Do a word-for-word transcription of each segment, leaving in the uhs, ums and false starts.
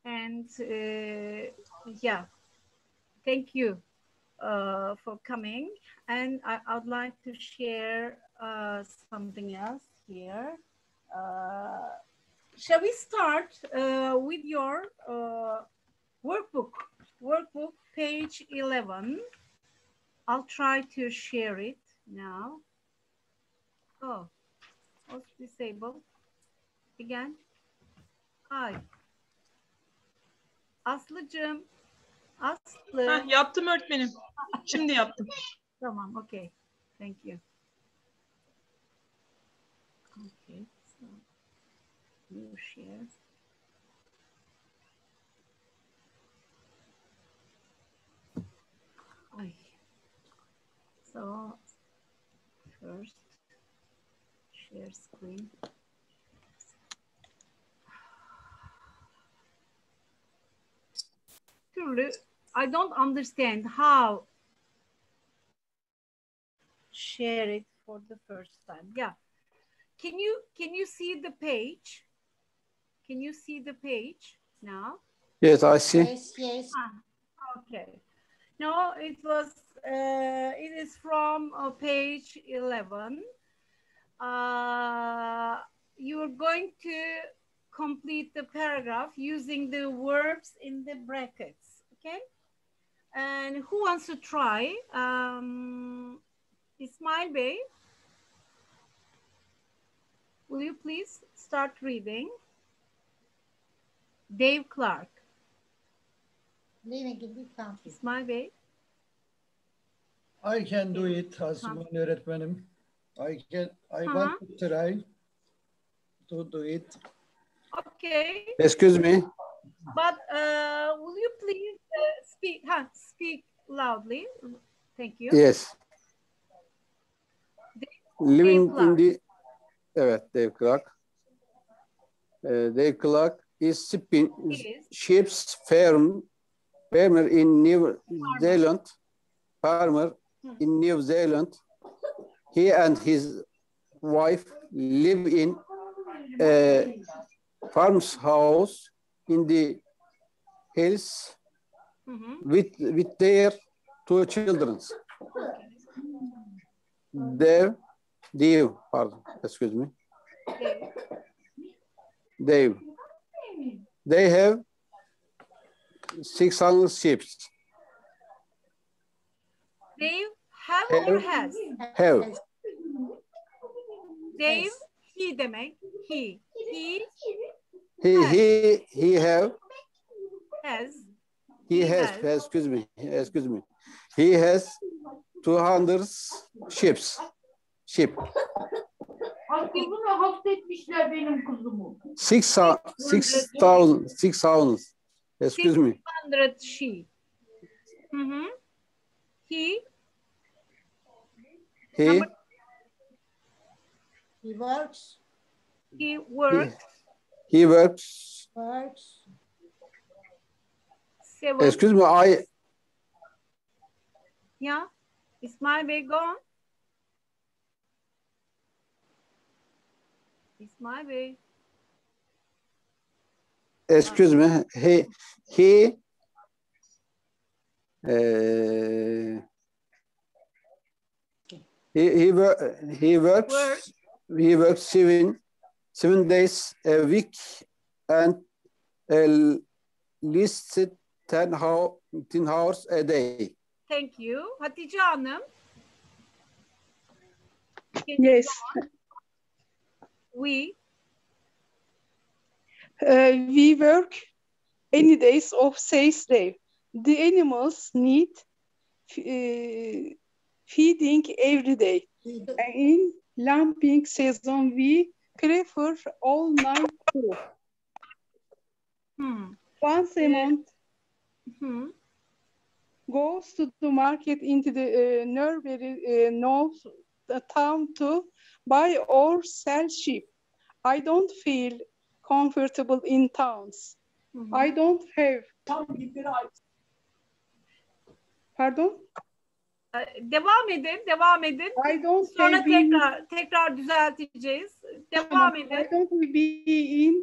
And uh, yeah, thank you uh, for coming. And I, I'd like to share uh, something else here. Uh, shall we start uh, with your uh, workbook? Workbook, page eleven. I'll try to share it now. Oh, what's disabled? Again. Ay. Aslıcığım. Aslı. Heh, yaptım öğretmenim. Şimdi yaptım. Tamam, okay. Thank you. Okay, so you share. Ay. So first share screen. Türlü, I don't understand how share it for the first time. Yeah. Can you can you see the page? Can you see the page now? Yes, I see. Yes, yes. Ah, okay. No, it was, uh, it is from uh, page eleven. Uh, you're going to complete the paragraph using the verbs in the brackets, okay? And who wants to try? Um, Ismail Bey, will you please start reading? Dave Clark. İsmail Bey. I can do it, Asuman öğretmenim. I can, I Uh-huh. want to try to do it. Okay. Excuse me. But uh, will you please uh, speak, huh, speak loudly? Thank you. Yes. Living Clark. in the, evet, Dave Clark. Uh, Dave Clark is shipping Is. ships farm, farmer in New Zealand, farmer Hmm. in New Zealand. He and his wife live in a farm's house in the hills Mm-hmm. with, with their two children. Dave, Dave, pardon, excuse me. Okay. Dave. They have six hundred sheep. Dave have or has? Have. Dave, he demek. He. He He, he, he have, has. he has, has. excuse me, excuse me. He has two hundred sheep. Sheep. Kuzunu hasta etmişler benim kuzumu. Six, six thousand, six thousand, excuse me. six hundred sheep. Mm-hmm. He. He, Number, He works. he works. he works, Works. Seven. excuse me, I, Yeah. Ismail Bey, go on. Ismail Bey. excuse me, he, he, uh, he, he, wor- he works, Work. he works seven, seven days a week and at least ten, how, ten hours a day. Thank you. Hatice Hanım. Can you Yes. go on? We. Uh, we work any days of six days. The animals need uh, feeding every day. In lambing season, we prefer all night food. Hmm. Once a Uh, month, Hmm. goes to the market into the uh, nearby uh, north the town to buy or sell sheep. I don't feel comfortable in towns. Hmm. I don't have. Pardon? Ee, Devam edin, devam edin. I don't Sonra have been, tekrar tekrar düzelteceğiz. Devam Tamam. I edin. don't be in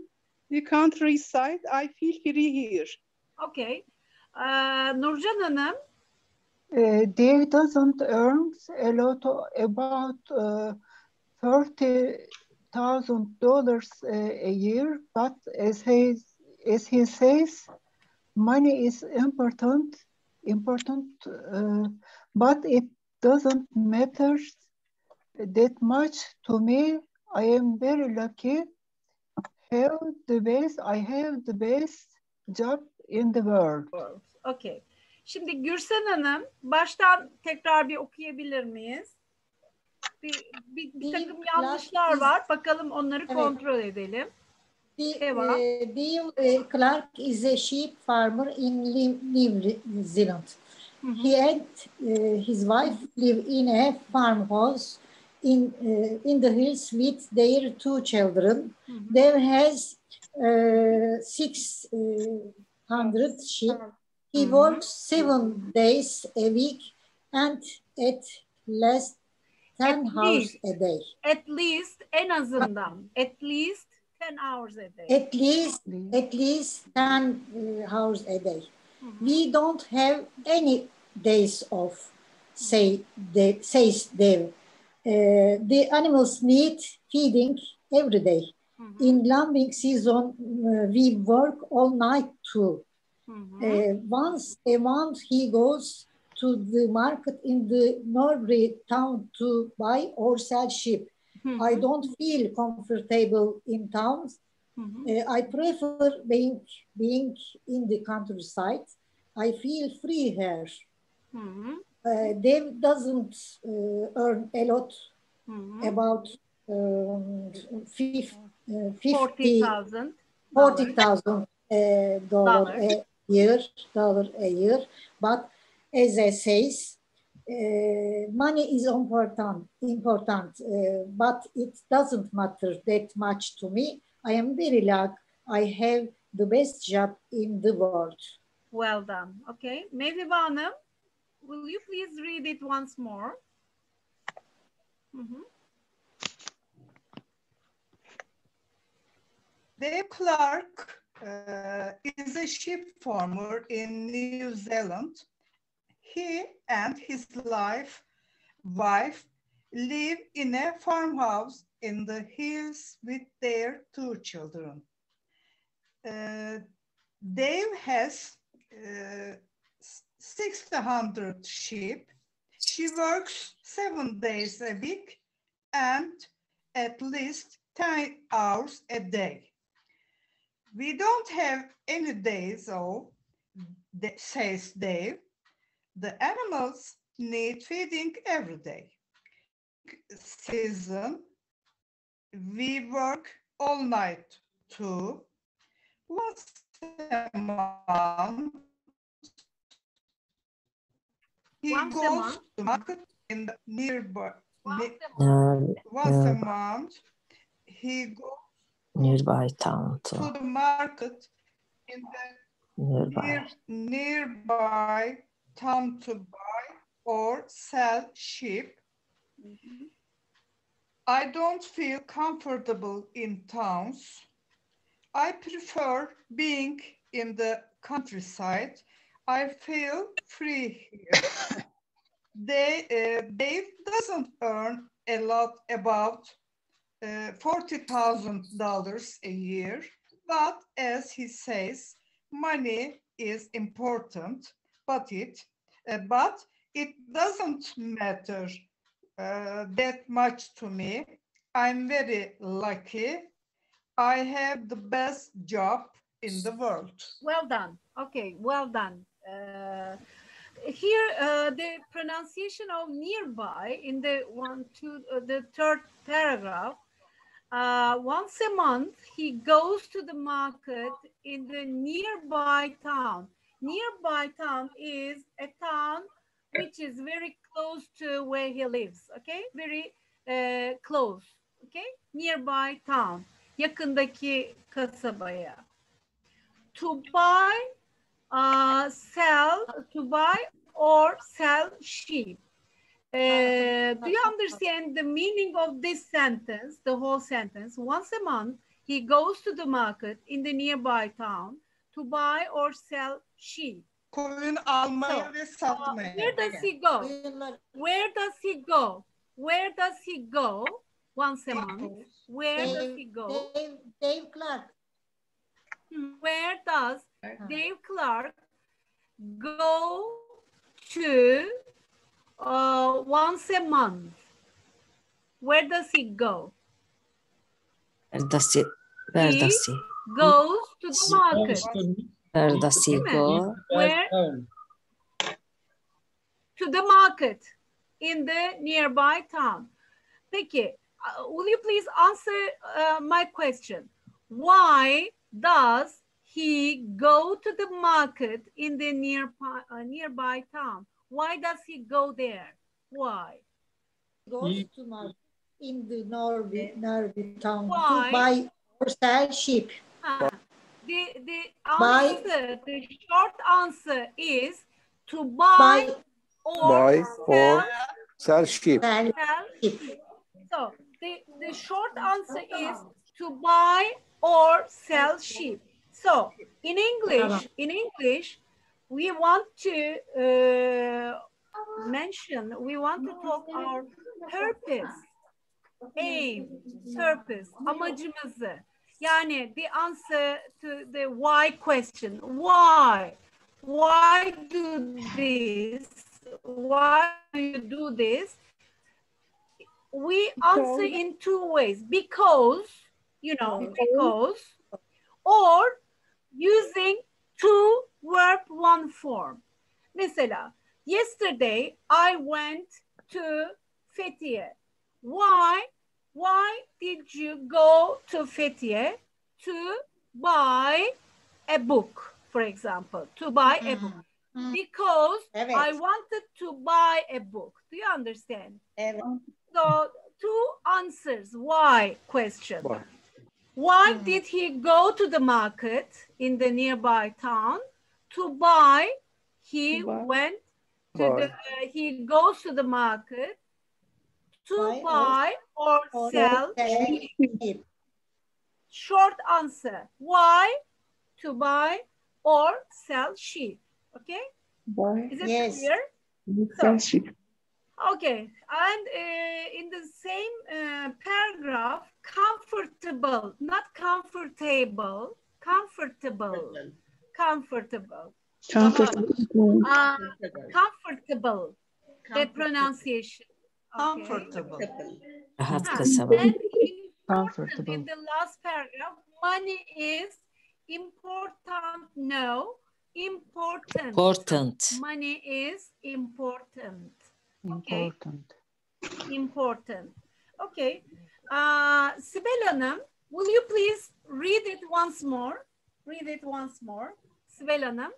the countryside. I feel free here. Okay. Ee, Nurcan Hanım. Uh, Dave doesn't earn a lot of, about uh, thirty thousand dollars a year, but as he, as he says, money is important, important, uh, but it doesn't matter that much to me. I am very lucky. Have the best, I have the best job in the world. Okay. Şimdi Gürsen Hanım, baştan tekrar bir okuyabilir miyiz? Bir, bir, bir takım yanlışlar var. Bakalım onları Evet. kontrol edelim. Eva. Dave uh, Clark is a sheep farmer in New Zealand. Mm-hmm. He and uh, his wife live in a farmhouse in uh, in the hills with their two children. Mm-hmm. Dave has uh, six hundred sheep. He mm-hmm. works seven days a week and at least ten at hours least, a day. At least en azından. At least ten hours a day. At least, at least ten uh, hours a day. Mm-hmm. We don't have any days off, say the, says Dave. Uh, the animals need feeding every day. Mm-hmm. In lambing season, uh, we work all night too. Mm-hmm. Uh, once a month, he goes to the market in the Norbury town to buy or sell sheep. Mm-hmm. I don't feel comfortable in towns. Mm-hmm. uh, I prefer being, being in the countryside. I feel free here. Mm-hmm. uh, Dave doesn't uh, earn a lot, mm-hmm. about um, forty thousand forty thousand uh, dollars a year, dollar a year. But as I says, Uh, money is important, important, uh, but it doesn't matter that much to me. I am very lucky. I have the best job in the world. Well done. Okay. Maybe Hanım, will you please read it once more? Mm-hmm. Dave Clark uh, is a sheep farmer in New Zealand. He and his life, wife live in a farmhouse in the hills with their two children. Uh, Dave has uh, six hundred sheep. She works seven days a week and at least ten hours a day. We don't have any days off, says Dave. The animals need feeding every day. Season, we work all night too. Once a month, he Once goes a month. to market in the nearby. Once ne a month. Once a month, he goes nearby town to, to the market in the nearby. Near, nearby town to buy or sell sheep. Mm-hmm. I don't feel comfortable in towns. I prefer being in the countryside. I feel free here. they, uh, Dave doesn't earn a lot, about uh, forty thousand dollars a year, but as he says, money is important. But it, uh, but it doesn't matter uh, that much to me. I'm very lucky. I have the best job in the world. Well done. Okay, well done. Uh, here, uh, the pronunciation of nearby in the one, two, uh, the third paragraph. Uh, once a month, he goes to the market in the nearby town. Nearby town is a town which is very close to where he lives, okay? Very uh, close, okay? Nearby town, yakındaki kasabaya. To buy, uh, sell, to buy or sell sheep. Uh, do you understand the meaning of this sentence, the whole sentence? Once a month, he goes to the market in the nearby town to buy or sell sheep. Koyun almaya So, ve uh, satmaya. where does he go? Where does he go? Where does he go once a month? Where does Dave, he go? Dave, Dave Clark. Where does Dave Clark go to uh, once a month? Where does he go? Where does he, where He does he, goes to the market. where does he Değil mi? go? Where? To the market in the nearby town. Peki, uh, will you please answer uh, my question? Why does he go to the market in the nearby, uh, nearby town? Why does he go there? Why? Goes He- to market in the Norway, Norway town Why? to buy or sell sheep. Uh, the, the Buy- answer, the short answer is to buy, Buy or Buy or sell sell sheep. sell sell sheep. sheep. So the, the short answer is to buy or sell sheep. So in English, in English, we want to uh, mention, we want to talk our purpose, aim, purpose, amacımızı. Yani the answer to the why question. Why? Why do this? Why do you do this? We answer in two ways. Because, you know, because, or using two verb one form. Mesela, yesterday I went to Fethiye. Why? Why did you go to Fethiye? To buy a book, for example, to buy a book. Because Evet. I wanted to buy a book. Do you understand? Evet. So two answers. Why question. Why? Why did he go to the market in the nearby town? To buy, he To buy. went to Buy. the, uh, he goes to the market to Buy or- buy or, Or sell sell sheep. sheep. Short answer. Why? To buy or sell sheep. Okay? Buy, Is it Yes. clear? sell sheep. Okay, and uh, in the same uh, paragraph, comfortable, not comfortable, comfortable, comfortable, Comfortable. uh, comfortable, the pronunciation. Okay. Comfortable. Rahat Ha, kısa and bak. important Comfortable. in the last paragraph, money is important. No, important. Important. Money is important. Okay. Important. Important. Okay. Uh, Sibel Hanım, will you please read it once more? Read it once more. Sibel Hanım.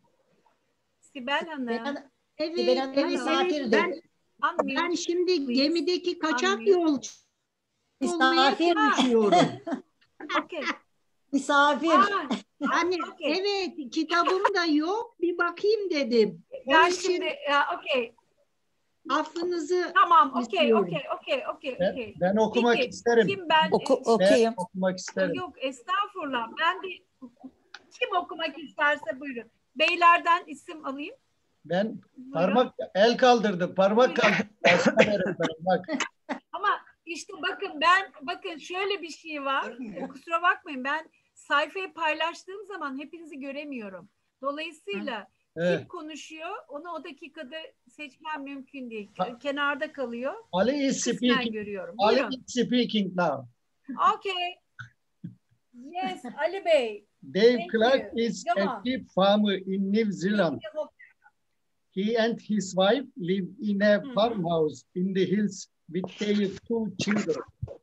Sibel Hanım. Ben, Evet, Sibel Hanım evet, misafir evet. dedi. Ben, Unmute. ben şimdi please. gemideki kaçak Unmute. yolcu olmaya Misafir. çalışıyorum. Okay. Misafir. Ah, Hani okay. evet, kitabım da yok. Bir bakayım dedim. Ben Onun için şimdi, ya, okay. affınızı Tamam, okay, istiyorum. okay, okay, okay, Ben, okay. ben okumak Peki, isterim. kim ben? Oku, e, Ben okuyayım. okumak isterim. Yok, estağfurullah. Ben de kim okumak isterse buyurun. Beylerden isim alayım. Ben Buyurun. parmak el kaldırdım. Parmak Buyurun. kaldırdım. Aslan öğretmenim bak. Ama işte bakın ben bakın şöyle bir şey var. Görünmüyor. Kusura bakmayın, ben sayfayı paylaştığım zaman hepinizi göremiyorum. Dolayısıyla Evet. kim konuşuyor onu o dakikada seçmem mümkün değil. Ha. Kenarda kalıyor. Ali is Kısmen speaking. görüyorum. Ali Buyurun. is speaking now. Okay. Yes, Ali Bey. Dave Thank Clark you. is Come a on. sheep farmer in New Zealand. He and his wife live in a Mhm. farmhouse in the hills with their two children.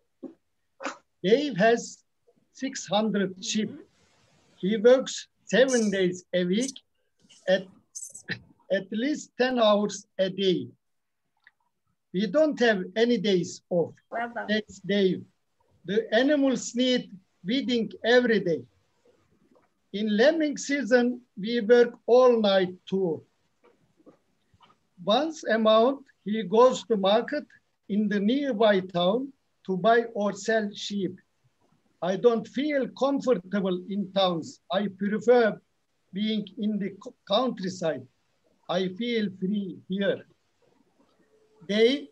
Dave has six hundred sheep. He works seven days a week at at least ten hours a day. We don't have any days off. Well done. That's Dave. The animals need feeding every day. In lambing season, we work all night too. Once a month, he goes to market in the nearby town to buy or sell sheep. I don't feel comfortable in towns. I prefer being in the countryside. I feel free here. They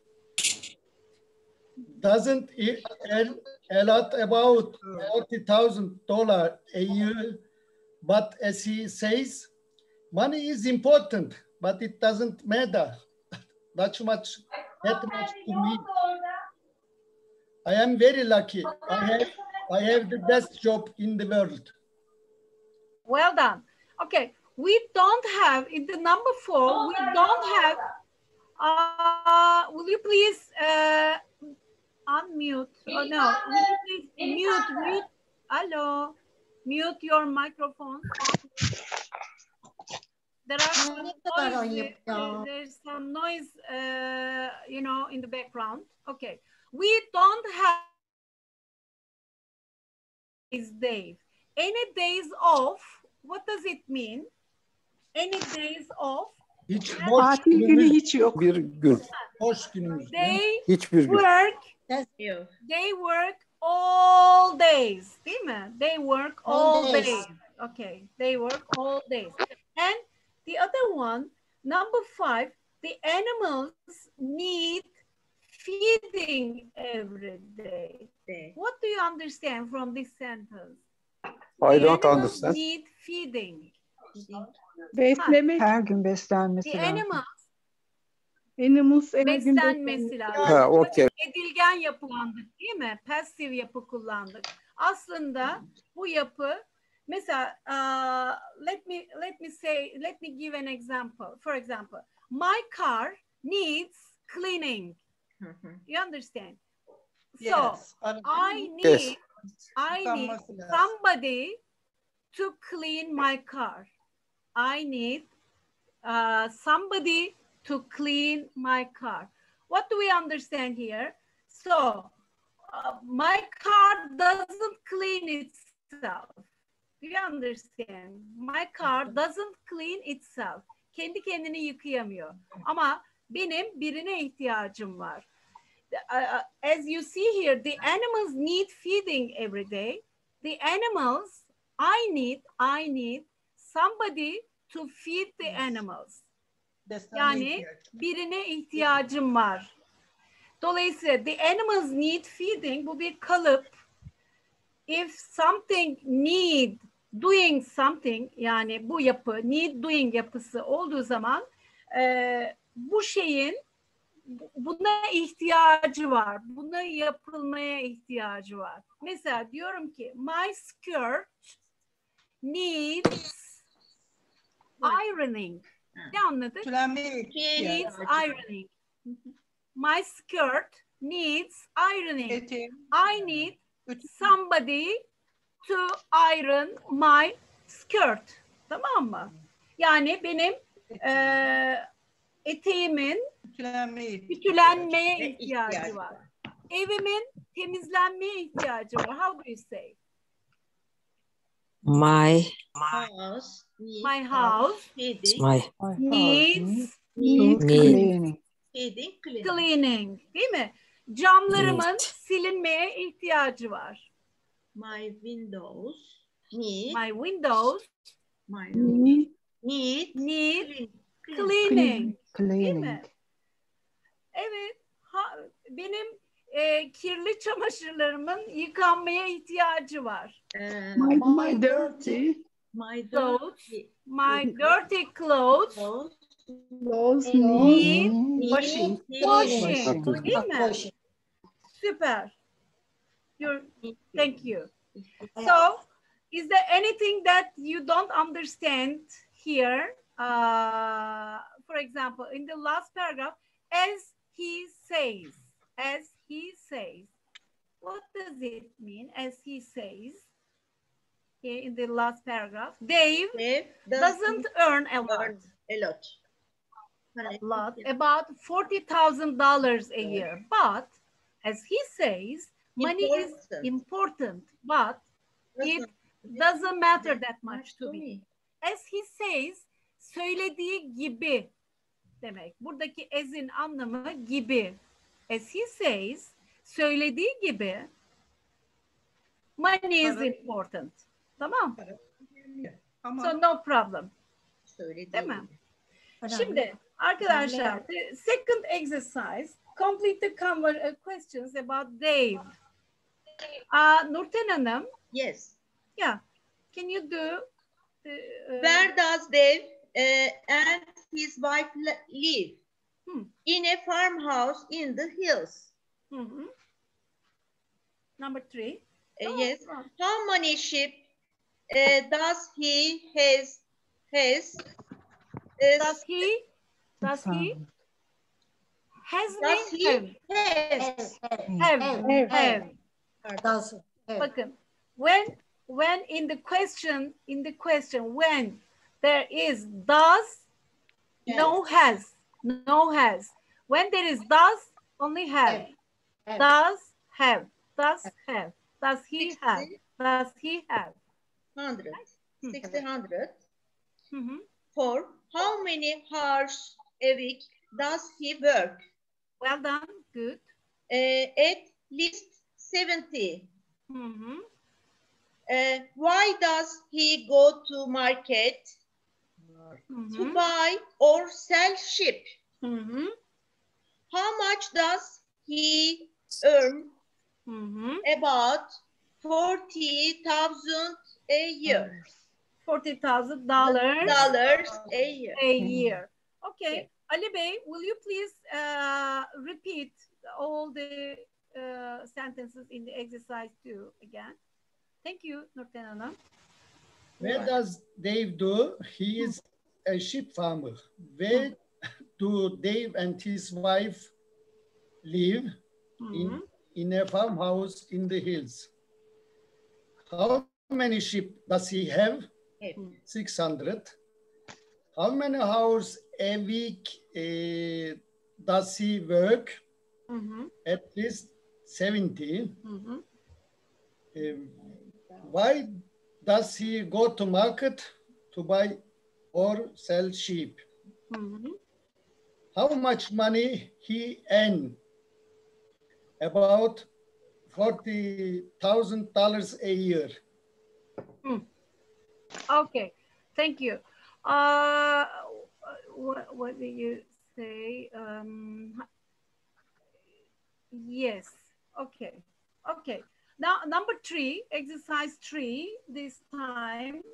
doesn't earn a lot, about forty thousand dollars a year, but as he says, money is important, but it doesn't matter that much, that much to me. I am very lucky. I have, I have the best job in the world. Well done. Okay, we don't have, in the number four, we don't have, uh, will you please uh, unmute? Oh no, will you please mute, mute, hello, mute your microphone. There are some noise, there, there's some noise, uh, you know, in the background. Okay, we don't have is Dave. Any days off, what does it mean? Any days off? Hiç boş Tatil günü günümüz, hiç yok. Bir gün. boş günümüz. They Hiçbir gün. work, they work all days, değil mi? They work all, All days. days. Okay, they work all days. And the other one, number five, the animals need feeding every day. What do you understand from this sentence? I The don't animals understand. need feeding. Beslemek. Her gün beslenmesi The lazım. animals Animals her gün beslenmesi lazım. Ha, okey. Edilgen yapı kullandık değil mi? Passive yapı kullandık. Aslında bu yapı mesela uh, let me let me say let me give an example. For example, my car needs cleaning. You understand? So Yes. I need Yes. I need Yıkanması lazım. somebody to clean my car. I need uh, somebody to clean my car. What do we understand here? So uh, my car doesn't clean itself. Do you understand? My car doesn't clean itself. Kendi kendini yıkayamıyor. Ama benim birine ihtiyacım var. Uh, as you see here, the animals need feeding every day. The animals, I need, I need somebody to feed the animals. Yani birine ihtiyacım var. Dolayısıyla the animals need feeding, bu bir kalıp. If something need doing something, yani bu yapı need doing yapısı olduğu zaman e, bu şeyin buna ihtiyacı var. Buna yapılmaya ihtiyacı var. Mesela diyorum ki my skirt needs ironing. Ne anladık? Needs ironing. My skirt needs ironing. I need somebody to iron my skirt. Tamam mı? Yani benim e, eteğimin ütülenmeye ihtiyacı var. Evimin temizlenmeye ihtiyacı var. How do you say? My house needs My house my needs Need. Cleaning. feeding, cleaning. cleaning. Değil mi? Camlarımın Need. silinmeye ihtiyacı var. My windows need My windows my Need. need need clean. cleaning. Değil Cleaning. mi? Evet. Ha, benim e, kirli çamaşırlarımın yıkanmaya ihtiyacı var. Uh, My, my dirty my Clothes. dirty My dirty clothes clothes clothes need need washing. washing. Washing. Değil mi? Süper. You're, thank you. So, is there anything that you don't understand here? Uh, for example, in the last paragraph, as he says, as he says, what does it mean? As he says, here in the last paragraph, Dave Dave doesn't earn a lot. earn a lot. A lot, about forty thousand dollars a year. But as he says, money is Important. important, but it doesn't matter that much to me. As he says, söylediği gibi demek. Buradaki as'in anlamı gibi. As he says, söylediği gibi Money is Para- important. Tamam. Ama So no problem. Söylediği Değil mi? gibi. Şimdi arkadaşlar, the second exercise, complete the conver- uh, questions about Dave. Uh, Nurten Hanım, Yes. yeah, can you do the, uh, Where does Dave uh, and his wife li- live? Hmm. In a farmhouse in the hills. Hı hı. Number three. Uh, Oh, yes. oh. How many sheep uh, does he has has? Uh, Does he? Does he? Has does me? he Have. has? Have. Have. Have. Does have. Bakın, when when in the question in the question when there is does, no has, no has. When there is does, only have. Have. Does have. Does have. Does he have? Does he have? Hundred. Hmm. Sixty hundred. Hı hı. For how many hours a week does he work? Well done. Good. Uh, at least seventy. Hı hı. Uh, why does he go to market Hı to hı. buy or sell sheep? Hı hı. How much does he earn? Hı hı. About forty thousand a year. Forty thousand dollars Dollars a year. a year. Okay. Ali Bey, will you please uh, repeat all the uh, sentences in the exercise two again? Thank you, Nurten Hanım. Where does Dave do? He is a sheep farmer. Where do Dave and his wife live? In, in a farmhouse in the hills. How many sheep does he have? six hundred. How many hours a week uh, does he work? Hı hı. At least seventy. Hı hı. Um, why does he go to market to buy or sell sheep? Hı hı. How much money he earn? About forty thousand dollars a year. Hmm. Okay, thank you. Uh, what, what did you say? Um, yes, okay, okay. Now, number three, exercise three, this time,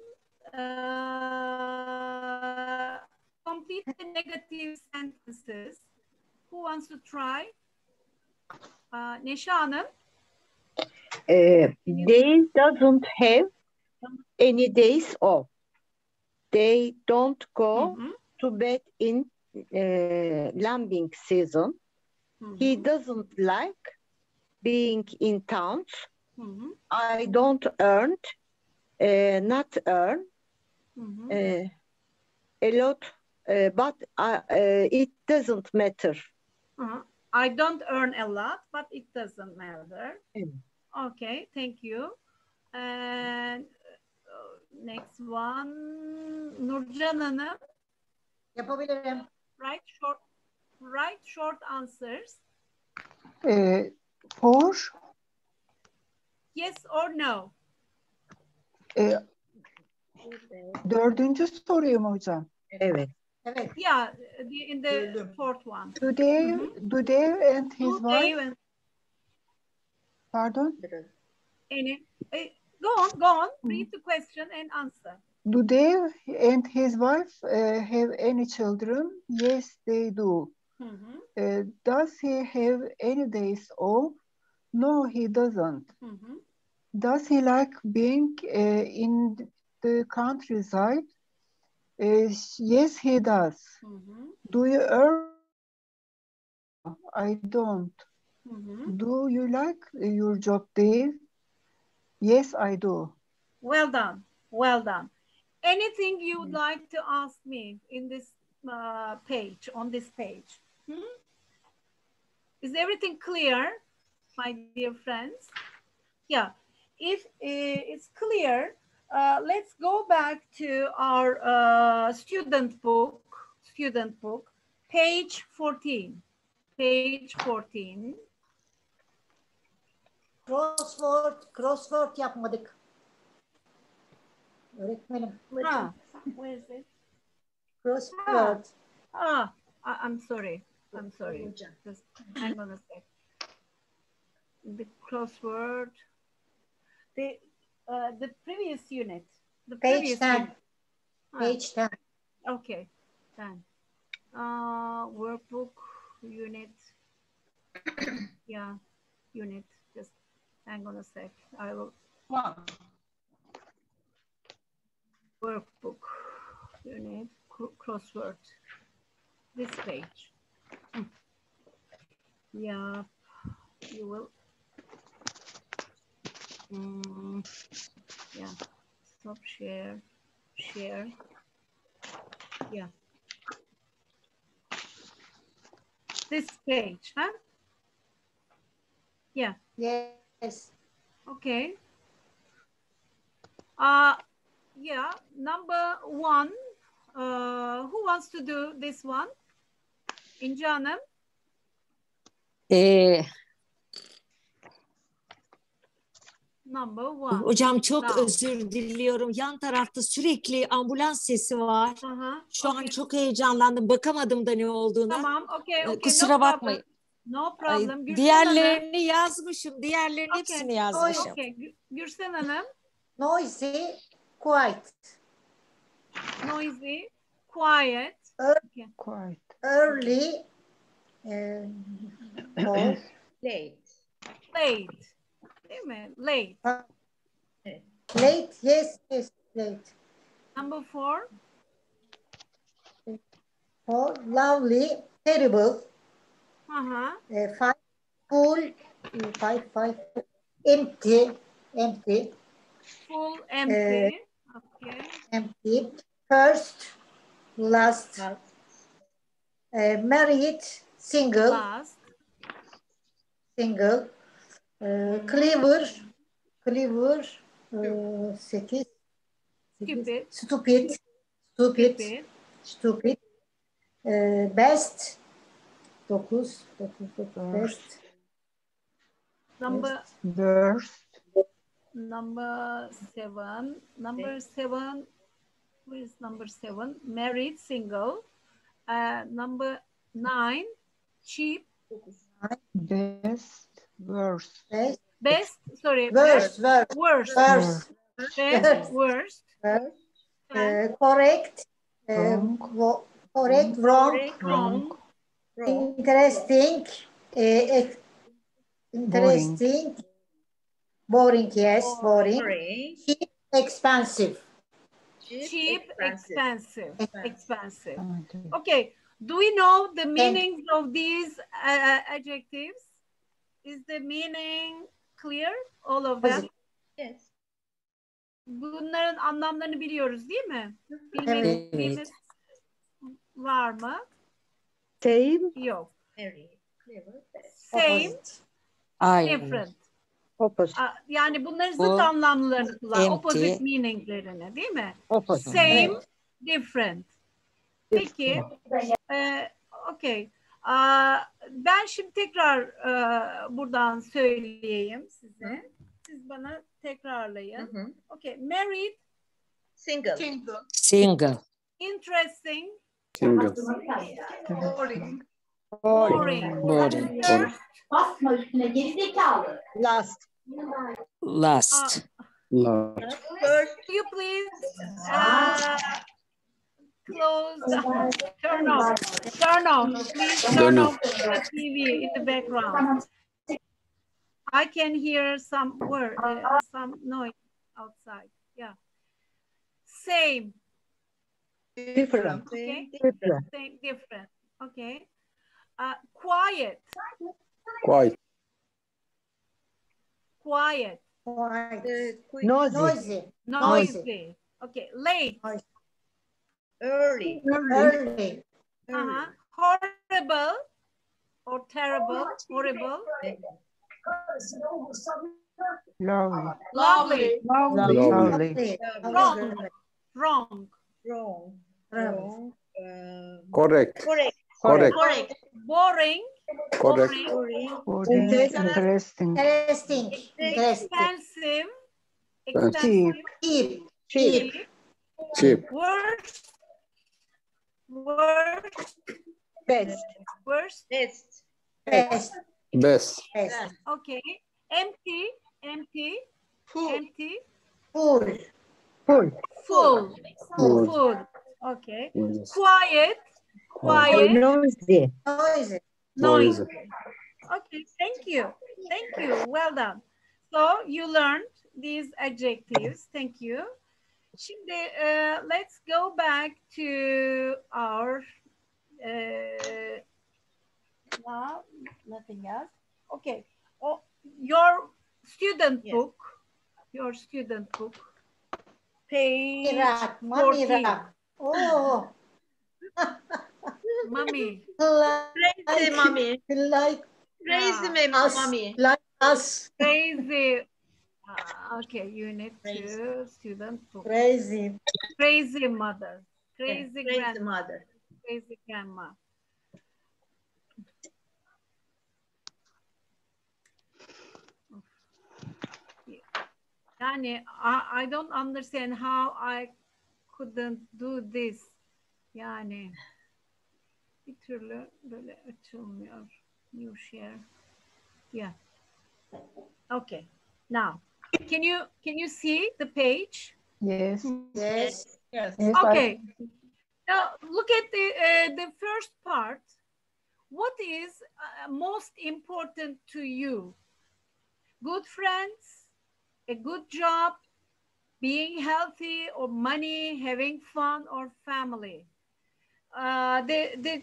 uh, complete the negative sentences. Who wants to try? Uh, Neşe Hanım. Uh, they doesn't have any days off. They don't go Mhm. to bed in uh, lambing season. He doesn't like being in towns. Mhm. I don't earn, uh, not earn Mhm. uh, a lot, uh, but uh, uh, it doesn't matter. Uh-huh. I don't earn a lot, but it doesn't matter. Evet. Okay, thank you. And uh, next one, Nurcan Hanım. Yapabilirim. Write short, write short answers. Uh, four. Yes or no. E, dördüncü soruyu mu hocam? Evet. Evet. Yeah, the, in the fourth one. Do Dave, Mhm. do Dave and his Do wife, Dave and- pardon, Any, eh, go on, go on. Read the question and answer. do Dave and his wife uh, have any children? Yes, they do. Mhm. Uh, does he have any days off? No, he doesn't. Mhm. Does he like being uh, in the countryside? Uh, yes, he does. Mhm. Do you earn? I don't. Mhm. Do you like your job, Dave? Yes, I do. Well done, well done. Anything you would like to ask me in this uh, page, on this page? Hmm? Is everything clear, my dear friends? Yeah, if uh, it's clear, uh, let's go back to our uh, student book, student book, page fourteen, page fourteen. Crossword, crossword yapmadık. Öğretmenim. Ah, where is it? Crossword. Ah, I- I'm sorry. I'm sorry. Just hang on a sec. The crossword. The uh, the previous unit. The Page previous ten. unit. Ah, Page ten. okay, then. Uh, workbook unit. Yeah, unit. Just hang on a sec. I will. One. Workbook unit cr- crossword. This page. Hmm. Yeah, you will. Mm, yeah. Stop share. Share. Yeah. This page, huh? Yeah. Yes. Okay. Uh, yeah, number one. Uh, who wants to do this one? İnci Hanım. Ee, Number one. hocam çok Now. özür diliyorum. Yan tarafta sürekli ambulans sesi var. Aha, Şu okay. an çok heyecanlandım. Bakamadım da ne olduğuna. Tamam, okay, Ee, okay. Kusura no bakmayın. problem. No Ay, problem. Gülsen diğerlerini Hanım. yazmışım. Diğerlerinin Okay. hepsini yazmışım. Okay. Gü- Gülsen Hanım. Noisy, quiet. Noisy, quiet. Okay. Quiet. Early, um, or Late. Late. Değil mi? Late. late, yes, yes, late. Number four. Or lovely, terrible. Uh-huh. Uh, five, full, uh, five, five, empty, empty, Full, empty. Okay. empty. First, last, uh, married, single, Last. single. Uh, clever, clever, uh, sekiz, Stupid. stupid, stupid, Stupid. stupid. Uh, best, dokuz, dokuz, dokuz, best. Number Worst. number seven. Number seven. Who is number seven? Married, single. Uh, number nine. Cheap. Best. Worst. Best, Best. Sorry. worst, worst, Worst. worst, Best. Worst. worst. And Uh, correct, uh, Wrong. wo- correct, wrong, wrong. Wrong. interesting, uh, ex- interesting, boring, yes, boring, Boring. cheap, expensive. Cheap, expensive. Expensive. Okay. Okay. Do we know the meanings of these uh, adjectives? Is the meaning clear? All of them? Yes. Bunların anlamlarını biliyoruz değil mi? Evet. Bilmediğimiz var mı? Same, Yok. Very clever. Same, Aynen. different. opposite, Aa, Yani bunların zıt Bu anlamlarını kullan. empty. Opposite meaninglerini değil mi? opposite. Same, different. Peki. E, Okey. Aa, Ben şimdi tekrar e, buradan söyleyeyim size. Siz bana tekrarlayın. Hı hı. Okay. Married, Single. Single. Single. interesting, Single. Boring. boring. Boring. First, Basma üstüne gerizekalı. Last, Last. Large. First. Will you please uh, close, turn off, turn off, please turn Turn off off. the T V in the background. I can hear some word, uh, some noise outside. Yeah. Same. different, Okay. different, Same, different. Okay. Uh, quiet. Quiet. Quiet, Quiet. Uh, noisy, noisy, Noisy. Okay. Late. early. early, Uh-huh. Horrible or terrible. Horrible. Lovely. Lovely. Lovely. Lovely. lovely, Wrong. Wrong. Wrong. Wrong. Wrong. Uh, Correct. correct. Correct. Correct. Boring. Correct. Boring. Boring, interesting, Interesting. Interesting. Expensive. cheap, Expensive. Cheap. Cheap. Cheap. Worst. Worst. Best. Worst. Best. Best. Best. Best. Okay. Empty. Empty. Full. Empty. Full. full, Full. Full. Full. Okay. Yes. Quiet. Quiet. Noisy. Noisy. Noisy. Noisy. Okay. Thank you. Thank you. Well done. So you learned these adjectives. Thank you. Şimdi uh, let's go back to our uh, no, nothing else. Okay. Oh, your student Yes. book. Your student book. Page Rock. Mommy fourteen. rock. Oh. Mommy. Crazy mommy. Like Crazy Yeah. us. mommy. Like us. Crazy. Uh, okay, unit Crazy. two, student book. Crazy. Crazy mother. Crazy, Crazy grandma. mother. Crazy grandma. Yani I, I don't understand how I couldn't do this. Yani bir türlü böyle açılmıyor. New share. Yeah. Okay. Now, can you can you see the page? yes, Yes. Yes. yes, Okay. Now look at the uh, the first part. What is uh, most important to you? Good friends, a good job, being healthy, or money, having fun, or family. Uh, the the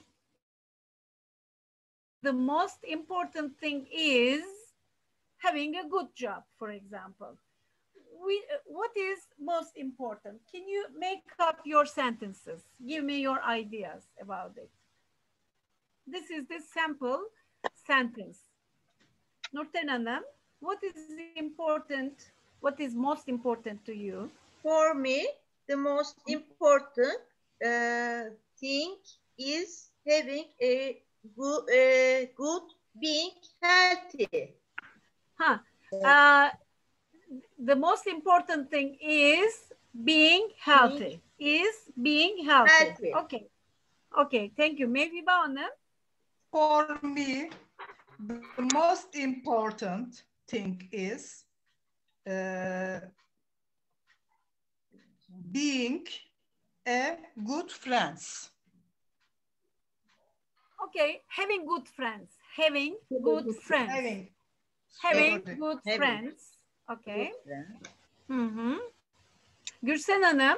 the most important thing is having a good job, for example. We, what is most important? Can you make up your sentences? Give me your ideas about it. This is the sample sentence. Nurten Hanım, what is important? What is most important to you? For me, the most important uh, thing is having a good, uh, good being healthy. Huh. Uh, the most important thing is being healthy. Is being healthy. Healthy. Okay. Okay. Thank you. Maybe Hanım. For me, the most important thing is uh, being a good friends. Okay. Having good friends. Having good friends. Having, Having Sorry. good Having. friends. Okay. Good friend. Hı hı. Gülsen Hanım.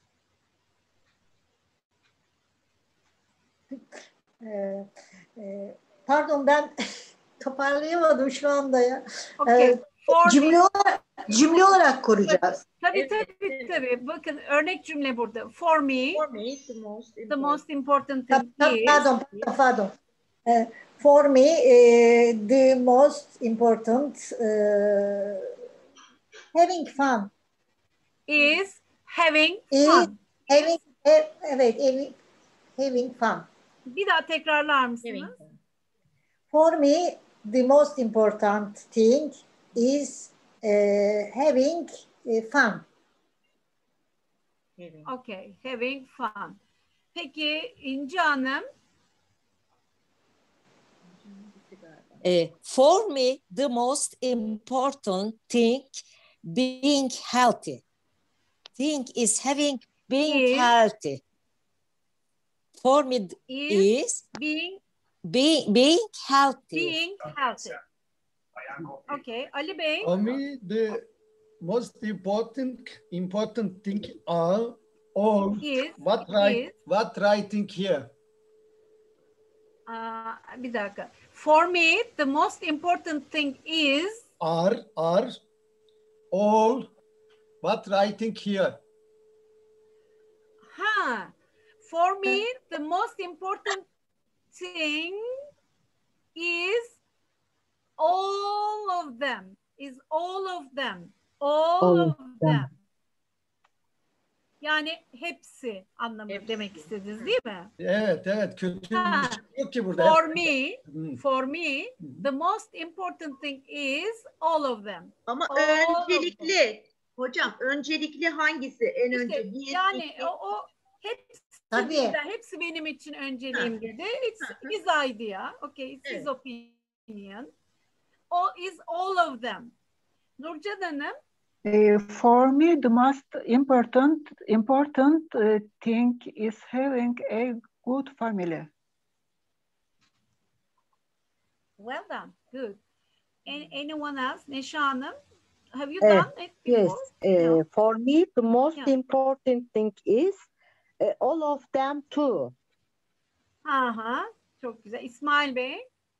Ee, e, pardon ben toparlayamadım şu anda ya. Okay. Ee, For cümle olarak, cümle olarak kuracağız. Tabii Evet, tabii evet. tabii. Bakın örnek cümle burada. For me, For me, the most the important. most important Pa- thing pa- is. Pardon, pardon, pardon. Ee, for me, eh, the most important eh, having fun. Is having Is fun. having, e- evet, having, having fun. Bir daha tekrarlar Having mısınız? fun. For me, the most important thing is eh, having eh, fun. Having. Okay, having fun. Peki İnci Hanım? Uh, for me, the most important thing being healthy. Thing is having being Is. healthy. For me Is is being be, being healthy. being healthy. Okay, Ali Bey. For me, the most important important thing are all Is. what right Is. what writing here. Aa, bir dakika. For me, the most important thing is. Are are all what writing here. Ha. For me, the most important thing is all of them. Is all of them. All, All of of them. them. Yani hepsi anlamı demek istediniz değil mi? Evet, evet. Kötü Ha. bir şey yok ki burada. For me, for me, the most important thing is all of them. Ama All of them. öncelikli hocam öncelikli hangisi en İşte, önce? Bir, yani iki. o, o hepsi Tabii. birden, hepsi benim için önceliğim dedi. It's his idea. Okay, it's his Evet. opinion. O is all of them. Nurcan Hanım, Uh, for me, the most important important uh, thing is having a good family. well done, good. And anyone else? Neşa Hanım, have you Eh, done it Yes, before? uh, for me, the most Yeah. important thing is uh, all of them too. Aha, çok güzel. İsmail Bey,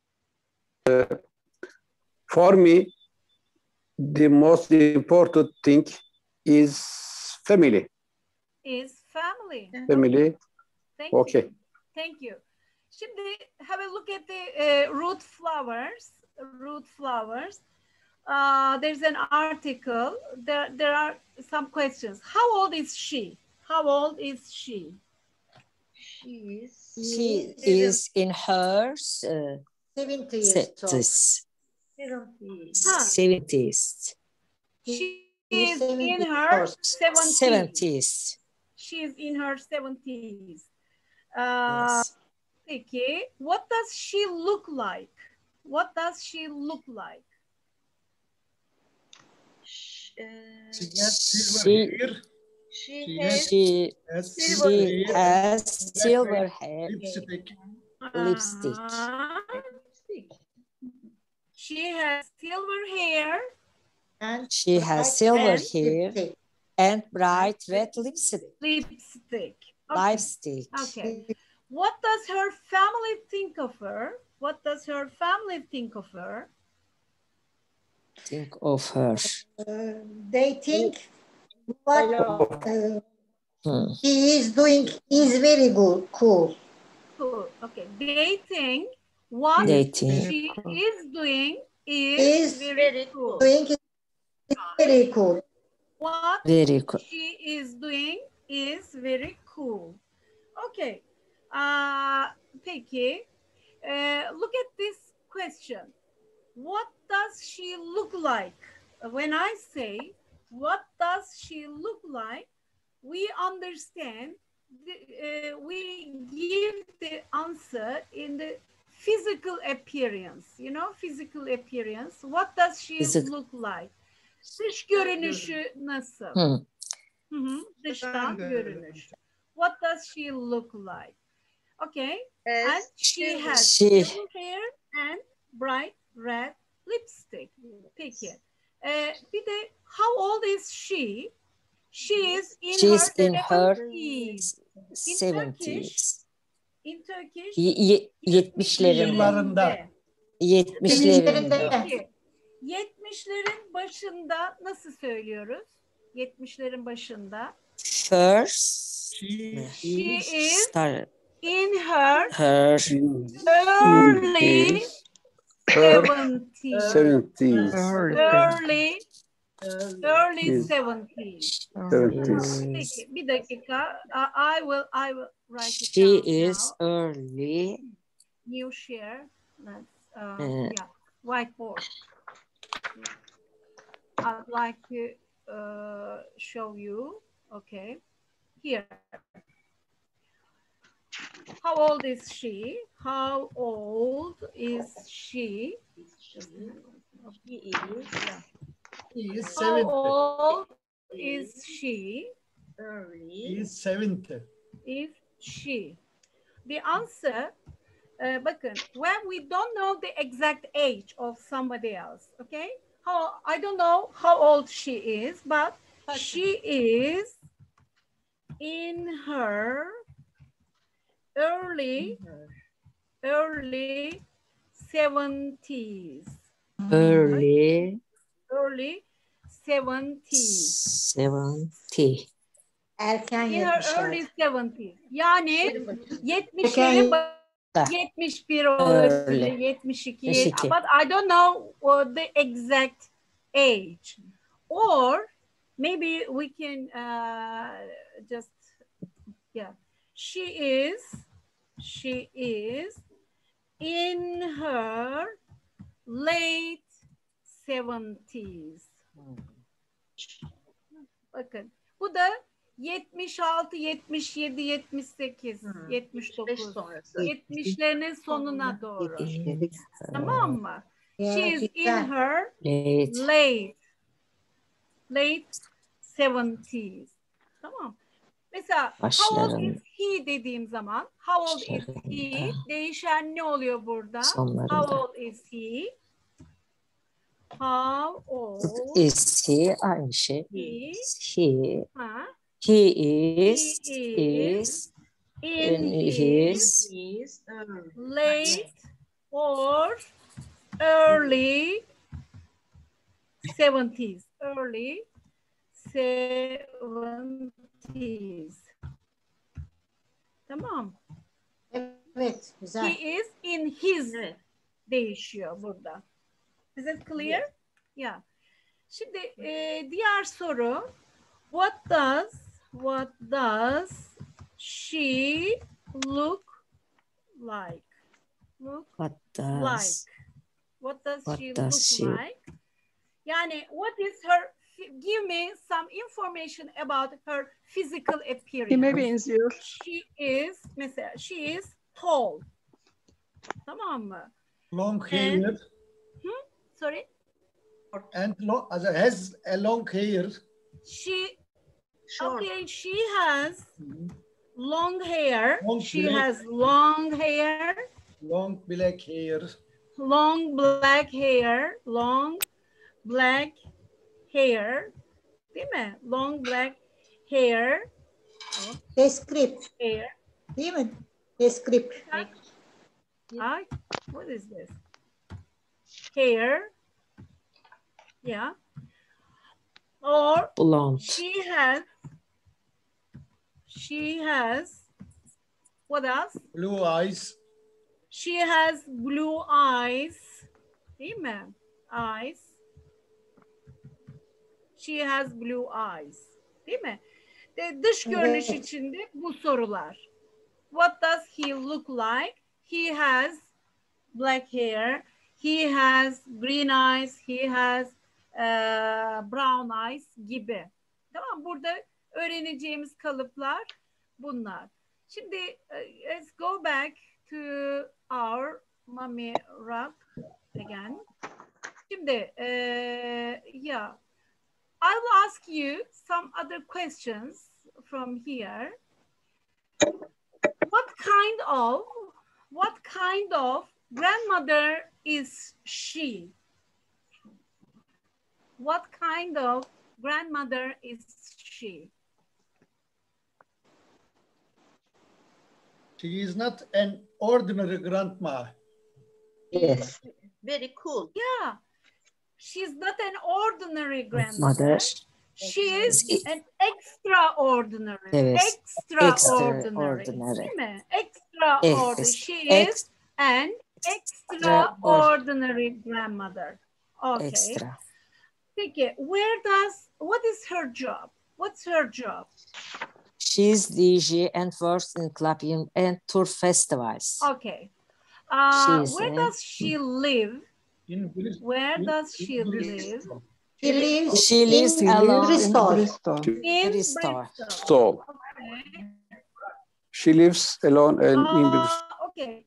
For me, the most important thing is family. is family. Family. Thank Okay. you. Thank you. Şimdi have a look at the uh, root flowers. Root flowers. Uh, there's an article. There, there are some questions. How old is she? How old is she? She is. She is in her uh, seventy years old. seventy. Ha. seventies. She He is is in seventy her years. seventies. seventies. She is in her seventies. Uh, Yes. Peki, what does she look like? What does she look like? Sh- uh, She has silver She- hair. she She has She has silver she hair, has silver hair, lipstick. lipstick. Uh, lipstick. she has silver hair. And She has bright silver red hair lipstick. and bright red lipstick. Lipstick. Okay. Lipstick. Okay. What does her family think of her? What does her family think of her? Think of her. Uh, they think what uh, Hmm. he is doing is very good, cool. Cool. Okay. They think what They think she is doing is, Is very, very cool. Doing is very cool. What very cool. she is doing is very cool. Okay. Uh, peki. Uh, look at this question. What does she look like? When I say, what does she look like? We understand, the, uh, we give the answer in the physical appearance. You know, physical appearance. What does she Physical. look like? Dış görünüşü nasıl? Hmm. Hı hı, dıştan görünüş. What does she look like? Okay. As And she has She- silver hair and bright red lipstick. Peki. Ee, bir de how old is she? She is in She's her in her seventies. seventies. In Turkish. Ye- ye- Yetmişlerinde. Yıllarında. Yetmişlerinde. Peki. Yetmişlerin başında nasıl söylüyoruz? Yetmişlerin başında. First. She She is Start in her her early Her seventies. seventies. Early, early Yes. seventies. Seventies. Peki, bir dakika. I I will, I will write it She down is now. early. New share. Let's, uh, Uh, yeah, whiteboard. I'd like to uh, show you. Okay, here. How old is she? How old is she? she is Yeah. he is How seventy. old is she? He early. is seventy. If she. The answer, uh, bakın, when we don't know the exact age of somebody else, okay? How, I don't know how old she is, but she is in her early, early seventies. Early Early seventies. seventy. Erken In her yetmişler. early seventies. Yani yetmişlerin Da. yetmiş bir olabilir, Early. yetmiş iki. yetmiş iki. But I don't know uh, the exact age. Or maybe we can uh, just, yeah. She is, she is in her late seventies. Bakın bu da yetmiş altı, yetmiş yedi, yetmiş sekiz, Hmm. yetmiş dokuz, sonrası. yetmişlerinin sonuna doğru. Tamam mı? She is in her Late. late, late seventies. Tamam. Mesela how old Başların is he dediğim zaman how old is he başlarında, değişen ne oluyor burada? How sonlarında. old is he? How old Is he aynı şey. he? He. Ha? He is. He is Is. in In his his. late or early seventies. Early seventies. Tamam. Evet, güzel. He is in his değişiyor burada. Is it clear? Yes. Yeah. Şimdi e, diğer soru. What does what does she look like? Look What does like. What does what she does look she like? Yani what is her, give me some information about her physical appearance. Kime benziyor? She is, mesela she is tall. Tamam mı? Long hair Hmm? Sorry? and long, has a long hair. She, Short. okay, she has long hair. Long she black- has long hair. Long black hair. Long black hair. Long black hair. Değil mi? Long black hair. Descript, Hair. değil mi? Descript. Ay, what is this? Hair. Yeah. Or blonde. she has, she has, what else? Blue eyes. She has blue eyes. Değil mi? Eyes. She has blue eyes. Değil mi? De, dış görünüş Evet. içinde bu sorular. What does he look like? He has black hair. He has green eyes. He has uh, brown eyes gibi. Tamam, burada öğreneceğimiz kalıplar bunlar. Şimdi uh, let's go back to our Mummy Rock again. Şimdi uh, yeah, I will ask you some other questions from here. What kind of what kind of grandmother is she? What kind of grandmother is she? She is not an ordinary grandma. Yes. Very cool. Yeah, she's not an ordinary grandmother. Mother. She is an extraordinary. Evet. Extraordinary. Extraordinary. Değil mi? Extraordinary. Ex- She ex- is an extraordinary grandmother. Okay. Extra. Peki, where does, what is her job? What's her job? She's D J and works in clubbing and tour festivals. Okay. Uh, She's where a- does she live? In Bristol. Where in- does she in live? Bristol. He lives She lives in alone Bristol. Bristol. In Bristol. Bristol. Bristol. Okay. She lives alone in, in Bristol. Uh, okay.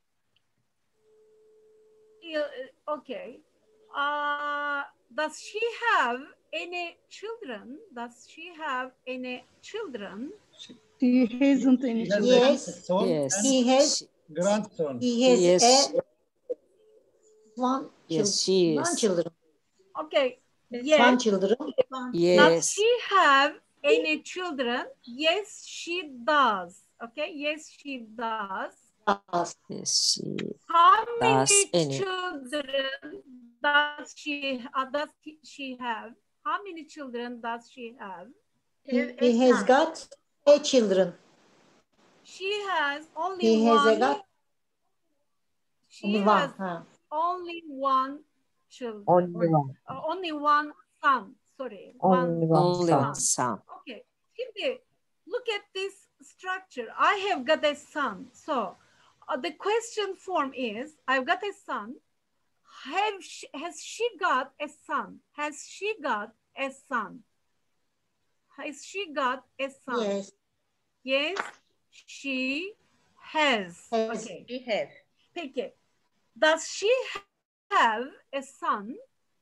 Yeah, okay. Uh, does she have any children? Does she have any children? She hasn't any He has children. Yes. a son Yes. and He has grandson. he has Yes. a one Yes, chil- she one is. children. Okay. One Yes. children. Does Yes. she have any children? Yes, she does. Okay. Yes, she does. Does. Yes, she How many Does any. children does she uh, does she have? How many children does she have? He, he has got a children. She has only He has one. a got she only has one. Huh? only one children. Only one. Uh, only one son. Sorry. Only one only son. one son. Okay. Şimdi look at this structure. I have got a son. So uh, the question form is, I've got a son. Have she, has she got a son? Has she got a son? Has she got a son? Yes. Yes, she has. Has. Okay. She have. Peki. Does she have a son?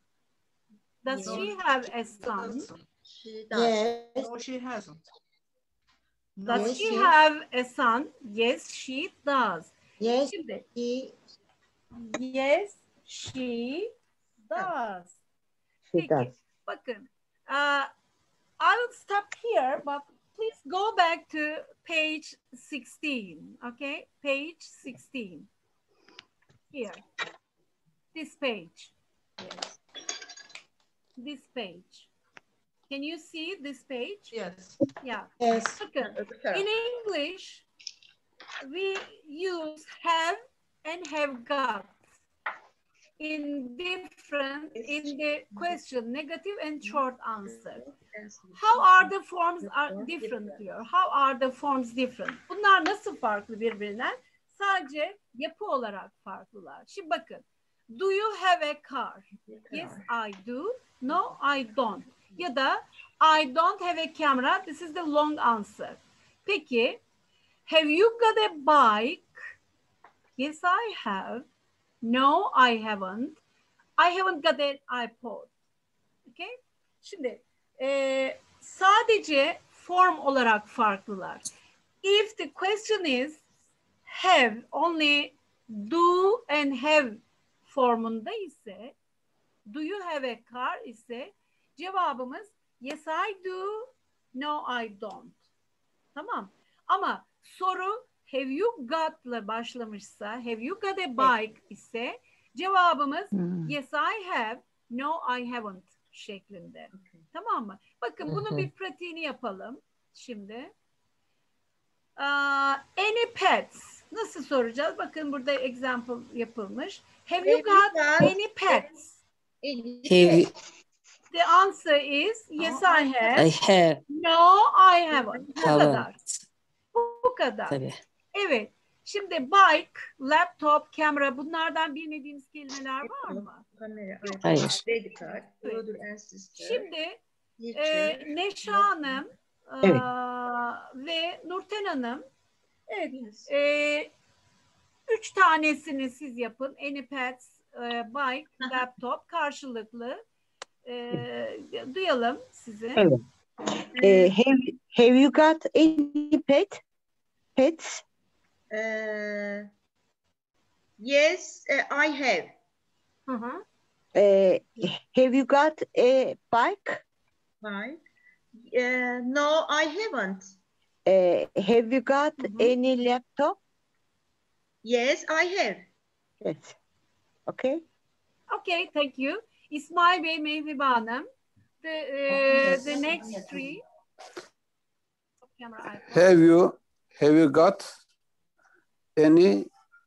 Does No, she have a son? She does. Yes. No, she hasn't. Does Yes, she she- have a son? Yes, she does. Yes, Şimdi, she, yes, she does. She Peki, does. bakın. Uh, I'll stop here, but please go back to page sixteen, okay? Page sixteen. Here. This page. Yes. This page. Can you see this page? Yes. Yeah. yes. Bakın, Öbür taraf. in English, we use have and have got in different, in the question, negative and short answer. How are the forms are different diyor. How are the forms different? Bunlar nasıl farklı birbirinden? Sadece yapı olarak farklılar. Şimdi bakın. Do you have a car? Yes, I do. No, I don't. Ya da I don't have a camera. This is the long answer. Peki, have you got a bike? Yes, I have. No, I haven't. I haven't got an iPod. Okay? Şimdi e, sadece form olarak farklılar. If the question is have, only do and have formunda ise, do you have a car ise cevabımız yes I do, no I don't. Tamam. Ama soru have you got'la başlamışsa, have you got a bike ise cevabımız Hmm. yes I have, no I haven't şeklinde. Tamam mı? Bakın bunun bir pratiğini yapalım şimdi. Uh, any pets? Nasıl soracağız? Bakın burada example yapılmış. Have you Have you got got any pets? Have, The answer is yes I have. I have. No I haven't. Bu kadar. Haven't. Bu kadar. Tabii. Evet. Şimdi bike, laptop, kamera bunlardan bilmediğimiz kelimeler var mı? Kamera, Hayır. iPad, credit card, brother and sister. Şimdi teacher, e, Neşe Hanım e, Evet. ve Nurten Hanım evet, e, üç tanesini siz yapın. Any pets, e, bike, laptop karşılıklı e, duyalım sizi. Evet. Eh, have, have you got any pet? Pets? Uh, yes, uh, I have. Hı hı. Eh, have you got a bike? Bike. Uh, no, I haven't. Eh, have you got any laptop? Yes, I have. Yes. Okay. Okay, thank you. İsmail Bey, Mevhibe Hanım. The, uh, the next three. Camera, Have you have you got any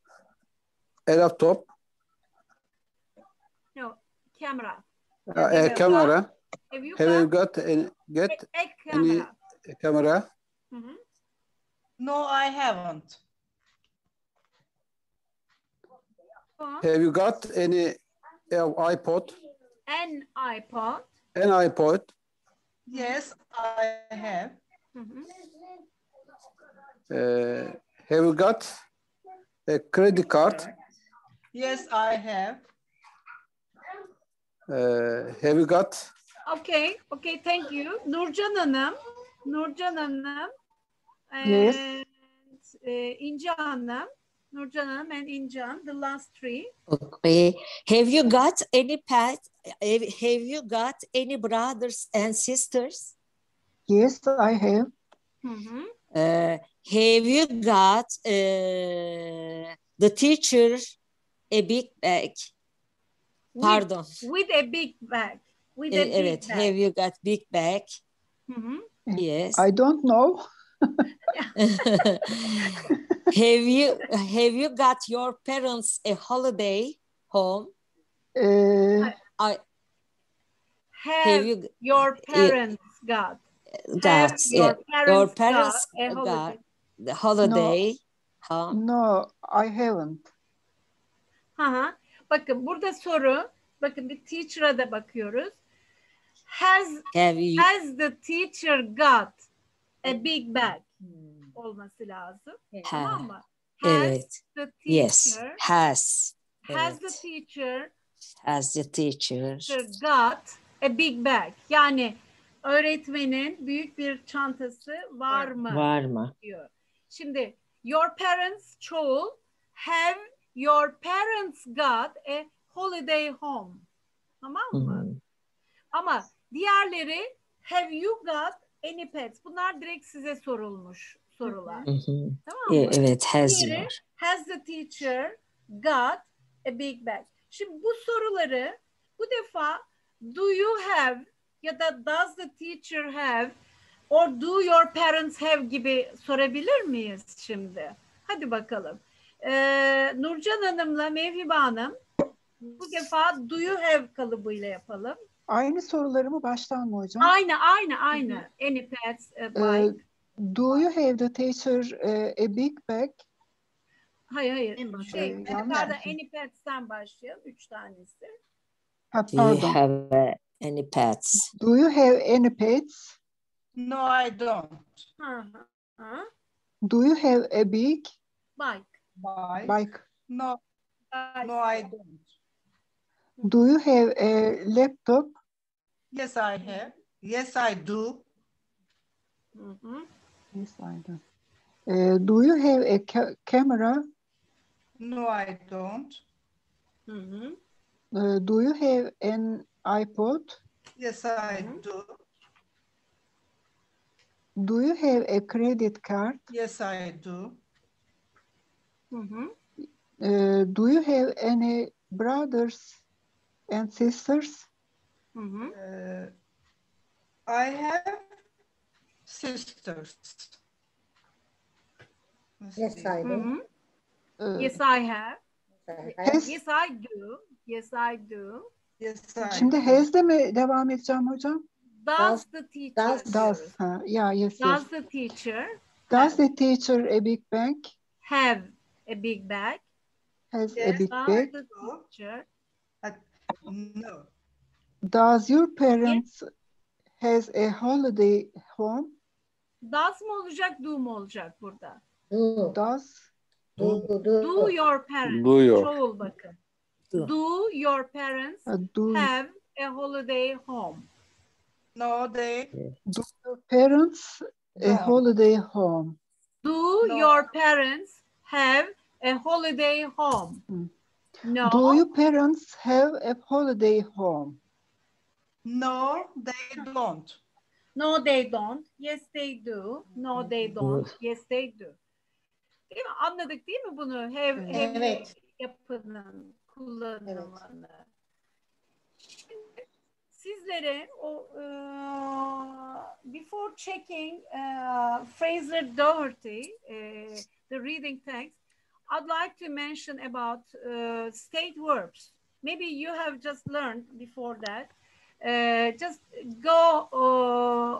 a laptop, no, camera. uh, a camera? Have you Have you got got any, get a, a any camera? camera? Hı hı. No, I haven't. Go on. Have you got any uh, iPod? An iPod. An iPod? Yes, I have. Hı hı. Uh, have you got a credit card? Yes, I have. Uh, have you got Okay, okay, thank you. Nurcan Hanım. Nurcan Hanım. Yes. And, uh, İnce Hanım. Nurcan Hanım and İnce Hanım, the last three. Okay. Have you got any pet? Have have you got any brothers and sisters? Yes, I have. Hı hı. Uh, have you got uh, the teacher a big bag? Pardon. With, with a big bag. With a E- big Evet. bag. Have you got big bag? Hı hı. Yes. I don't know. have you have you got your parents a holiday home? Uh, I Have, have you your parents got? got, your yeah, parents, your parents got a holiday? got the holiday. Ha? No, I haven't. Hı hı. Bakın burada soru, bakın bir teacher'a da bakıyoruz. Has, Have you, has the teacher got a big bag? Olması lazım. Tamam ha, mı? Has evet, the yes, teacher, has, has the evet, teacher has the teacher, got a big bag? Yani öğretmenin büyük bir çantası var mı? var mı? Diyor. Şimdi your parents çoğul, have your parents got a holiday home? Tamam mı? Hı-hı. Ama diğerleri have you got any pets? Bunlar direkt size sorulmuş sorular. Hı-hı. Tamam mı? E, evet, has Diğeri var. has the teacher got a big bag? Şimdi bu soruları bu defa do you have ya da does the teacher have or do your parents have gibi sorabilir miyiz şimdi? Hadi bakalım. Ee, Nurcan Hanım'la Mevhibe Hanım bu defa do you have kalıbıyla yapalım. Aynı soruları mı baştan mı hocam? Aynı, aynı, aynı. Any pets, a bike. Uh, do you have the teacher uh, a big bag? Hayır, hayır. Şey, Ee, yanlış yukarıda mı? any pets'ten başlayalım. Üç tanesi. Ha, Do you pardon. have uh, any pets? Do you have any pets? No, I don't. Hı hı. Hı. Do you have a big Bike. Bye. bike? No, no, I don't. Do you have a laptop? Yes, I have. Yes, I do. Hı hı. Yes, I do. Uh, do you have a ca camera? No, I don't. Hı hı. Uh, do you have an iPod? Yes, I do. Do you have a credit card? Yes, I do. Hı hı. Uh, do you have any brothers and sisters? Hı hı. Uh, I have sisters. Yes, I Hı do. hı. Uh, Yes, I have. has, Yes, I do. Yes, I do. Yes, I şimdi do. has'le mi devam edeceğim hocam? Does the teacher does- diyoruz. Does. Ha, yeah, yes, yes. Does the teacher Does have, the teacher a big bag? have a big bag? Has a Yes, big Does bag? the teacher Uh, no. Does your parents has a holiday home? does mı olacak, do mu olacak burada? Do. Does Do. Do. Do your parents. Do your. Çoğul bakın. Do. Do your parents uh, do, have a holiday home? No, they do your parents a Don't. holiday home? Do No. your parents have a holiday home? Hmm. No. Do your parents have a holiday home? no, they don't. No, they don't. Yes, they do. No, they don't. Yes, they do. Değil mi? Anladık değil mi bunu? Have, have Evet. yapının kullanımını. Şimdi sizlere o e, before checking uh, Fraser Doherty, uh, the reading text, I'd like to mention about uh, state verbs. Maybe you have just learned before that. Uh, just go uh,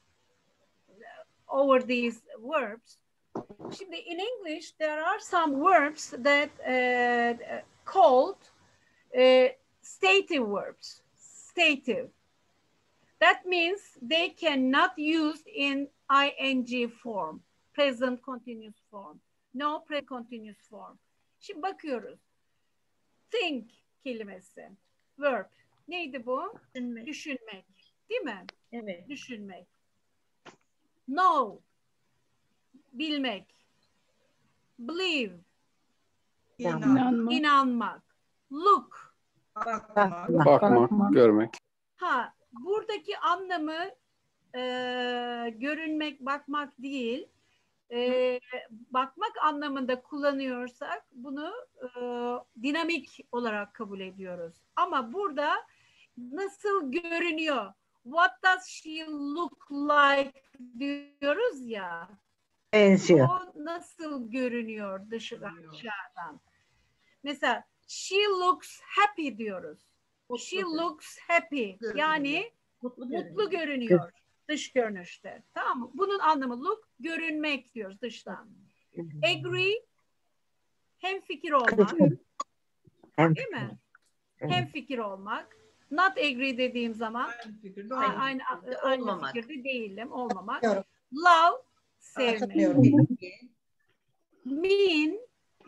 over these verbs. Şimdi in English there are some verbs that uh, called uh, stative verbs. Stative. That means they cannot use in ing form, present continuous form. No present continuous form. Şimdi bakıyoruz. Think kelimesi. Verb. Neydi bu? Düşünmek. Düşünmek. Değil mi? Evet. Düşünmek. Know. Bilmek. Believe. İnan. İnanmak. Look. Bakmak. Bakmak, görmek. Ha, buradaki anlamı e, görünmek, bakmak değil. E, bakmak anlamında kullanıyorsak bunu e, dinamik olarak kabul ediyoruz. Ama burada nasıl görünüyor? What does she look like diyoruz ya. Benziyor. O nasıl görünüyor dışarıdan? Mesela she looks happy diyoruz. She looks happy. Yani Mutlu mutlu görünüyor. görünüyor. Dış görünüşte. Tamam mı? Bunun anlamı look, görünmek diyoruz dıştan. Agree, hemfikir olmak. Değil mi? Hemfikir olmak. Not agree dediğim zaman aynı, aynı, aynı olmamak. fikirde değilim, olmamak. Yok. Love, sevmek. Katılıyorum. Mean,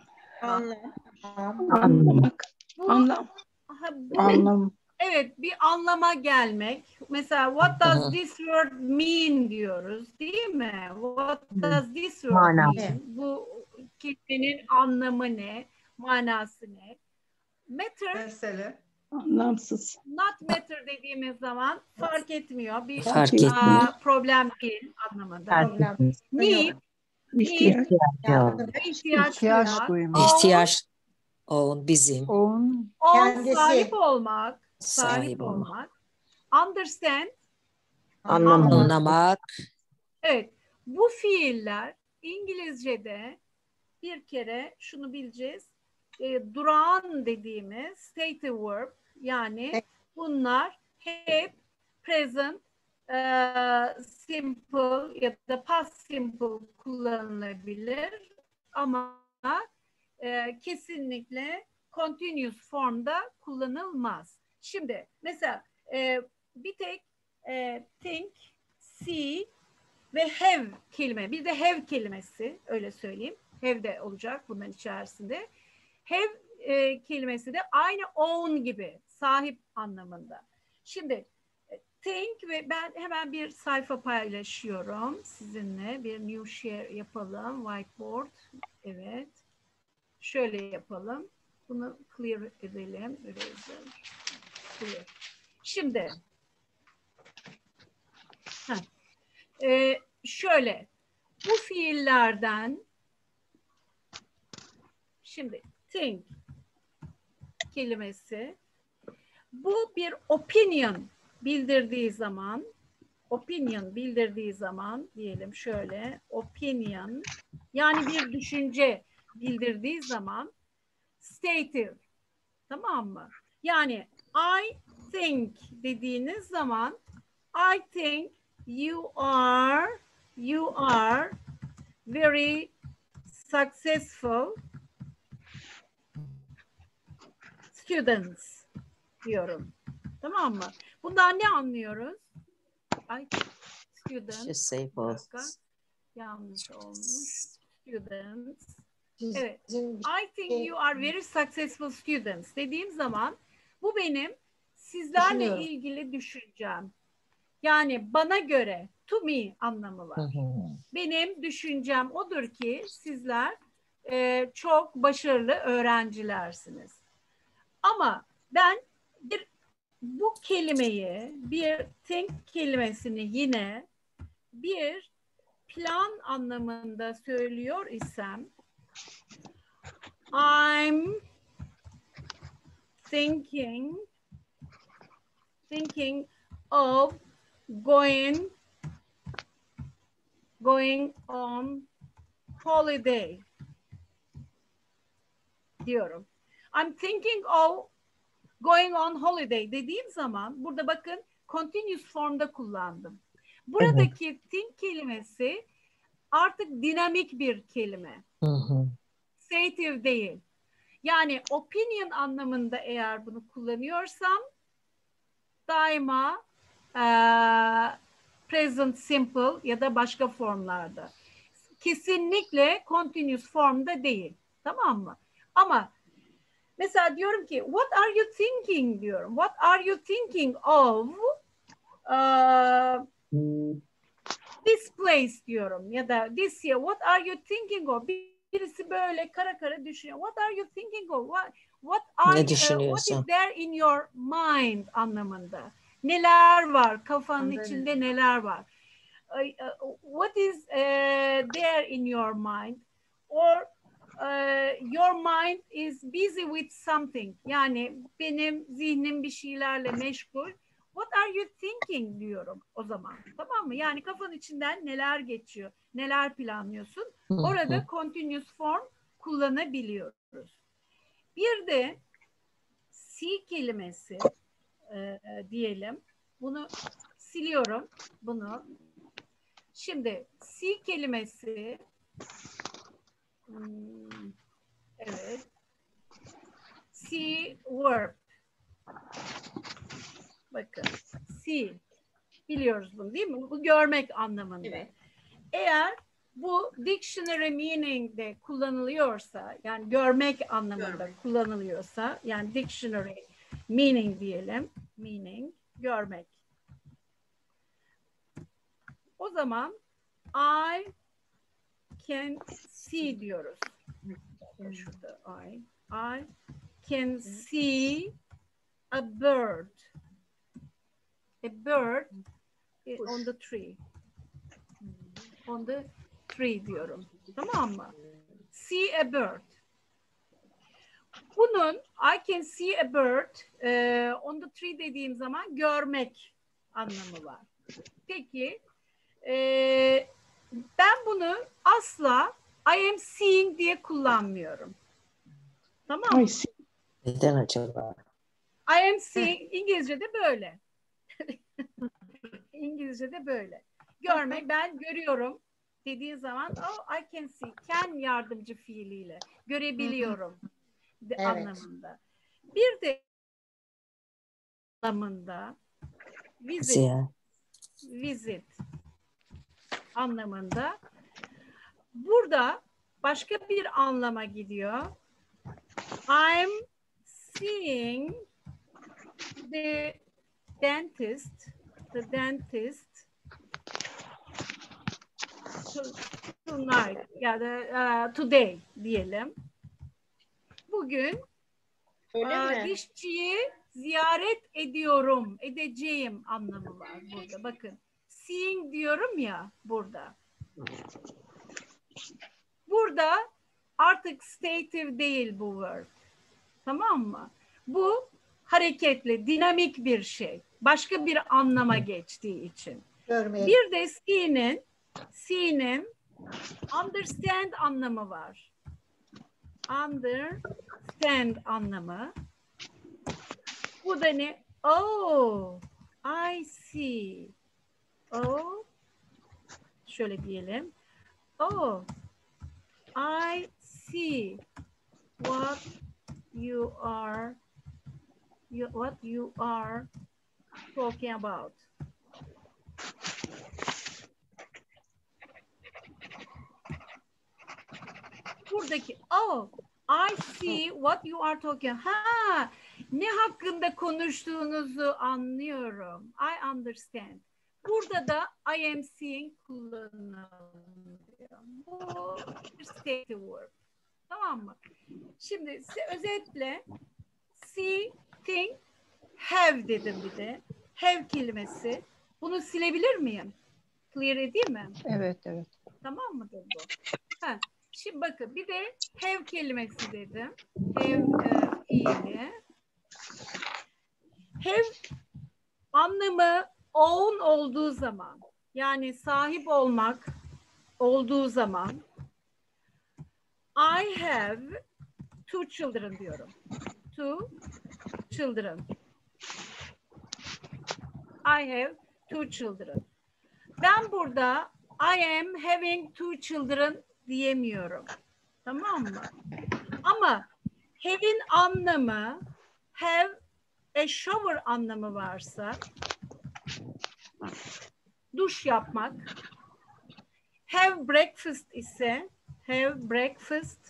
Anlamak. bu, Anlam. ha, bu, Anlam. evet, bir anlama gelmek. Mesela what does this word mean diyoruz, değil mi? What does this word Manası. mean? Bu kelimenin anlamı ne? Manası ne? Matter, Mesele. Anlamsız. not matter dediğimiz zaman fark etmiyor. Bir Fark aa, etmiyor. problem değil anlamında. Problem. Need, İhtiyaç. ihtiyaç, İhtiyaç duymak. duymak. Own, İhtiyaç o bizim Own, own, Kendisi. sahip olmak. Sahip sahip olmak. olmak. Understand. Anlamak. Anlamak. Evet. Bu fiiller İngilizce'de bir kere şunu bileceğiz. E, durağan dediğimiz stative verb, yani bunlar hep present e, simple ya da past simple kullanılabilir ama e, kesinlikle continuous formda kullanılmaz. Şimdi mesela e, bir tek e, think, see ve have kelime, bir de have kelimesi, öyle söyleyeyim. Have de olacak bunların içerisinde. Have e, kelimesi de aynı own gibi, sahip anlamında. Şimdi think ve ben hemen bir sayfa paylaşıyorum sizinle. Bir new share yapalım. Whiteboard. Evet. Şöyle yapalım. Bunu clear edelim. Eraser. Clear. Şimdi heh. Ee, şöyle, bu fiillerden şimdi think kelimesi, bu bir opinion bildirdiği zaman, opinion bildirdiği zaman diyelim şöyle, opinion yani bir düşünce bildirdiği zaman stative, tamam mı? Yani I think dediğiniz zaman I think you are you are very successful students diyorum. Tamam mı? Bundan ne anlıyoruz? I students. Bir dakika. Yanlış olmuş. Students. Evet. I think you are very successful students dediğim zaman bu benim sizlerle ilgili düşüncem. Yani bana göre, to me anlamı var. Hı hı. Benim düşüncem odur ki sizler e, çok başarılı öğrencilersiniz. Ama ben bir bu kelimeyi, bir think kelimesini yine bir plan anlamında söylüyor isem, I'm thinking thinking of going going on holiday diyorum. I'm thinking of going on holiday dediğim zaman burada bakın continuous formda kullandım. Buradaki evet. think kelimesi artık dinamik bir kelime. Hı hı. Stative değil. Yani opinion anlamında eğer bunu kullanıyorsam daima e, present simple ya da başka formlarda. Kesinlikle continuous formda değil. Tamam mı? Ama mesela diyorum ki what are you thinking diyorum. What are you thinking of uh, this place diyorum ya da this year. What are you thinking of? Birisi böyle kara kara düşünüyor. What are you thinking of? What, what are ne düşünüyorsun? Uh, what is there in your mind anlamında. Neler var? Kafanın Anladım. içinde neler var? Uh, what is uh, there in your mind? Or uh, your mind is busy with something. Yani benim zihnim bir şeylerle meşgul. What are you thinking diyorum o zaman. Tamam mı? Yani kafanın içinden neler geçiyor? Neler planlıyorsun? Orada continuous form kullanabiliyoruz. Bir de see kelimesi e, diyelim. Bunu siliyorum bunu. Şimdi see kelimesi hmm, evet. See verb. Bakın see. Biliyoruz bunu değil mi? Bu görmek anlamında. Evet. Eğer bu dictionary meaning'de kullanılıyorsa, yani görmek anlamında görmek. kullanılıyorsa, yani dictionary meaning diyelim, meaning, görmek. O zaman I can see diyoruz. Şurada I. I can see a bird. A bird on the tree. On the tree diyorum. Tamam mı? See a bird. Bunun I can see a bird e, on the tree dediğim zaman görmek anlamı var. Peki e, ben bunu asla I am seeing diye kullanmıyorum. Tamam mı? Neden acaba? I am seeing İngilizce'de böyle. İngilizce'de böyle. Görmek, ben görüyorum dediği zaman oh, I can see, can yardımcı fiiliyle görebiliyorum de, evet. anlamında. Bir de anlamında visit, visit anlamında. Burada başka bir anlama gidiyor. I'm seeing the dentist, the dentist tonight ya da uh, today diyelim. Bugün uh, dişçiyi ziyaret ediyorum, edeceğim anlamı var burada. Bakın, seeing diyorum ya burada. Burada artık stative değil bu word. Tamam mı? Bu hareketli, dinamik bir şey. Başka bir anlama geçtiği için. Görmeyelim. Bir de see'nin see'nin understand anlamı var. Understand anlamı. Bu da ne? Oh, I see. Oh, şöyle diyelim. Oh, I see what you are you, what you are talking about. Buradaki oh, I see what you are talking. Ha, ne hakkında konuştuğunuzu anlıyorum. I understand. Burada da I am seeing kullanılıyor. Bu bir stative word. Tamam mı? Şimdi özetle see, think, have dedim bir de. Have kelimesi. Bunu silebilir miyim? Clear edeyim mi? Evet, evet. Tamam mıdır bu? Ha. Şimdi bakın bir de have kelimesi dedim. Have e, fiili. Have anlamı own olduğu zaman, yani sahip olmak olduğu zaman I have two children diyorum. Two children. I have two children. Ben burada I am having two children diyemiyorum. Tamam mı? Ama have'in anlamı have a shower anlamı varsa duş yapmak, have breakfast ise have breakfast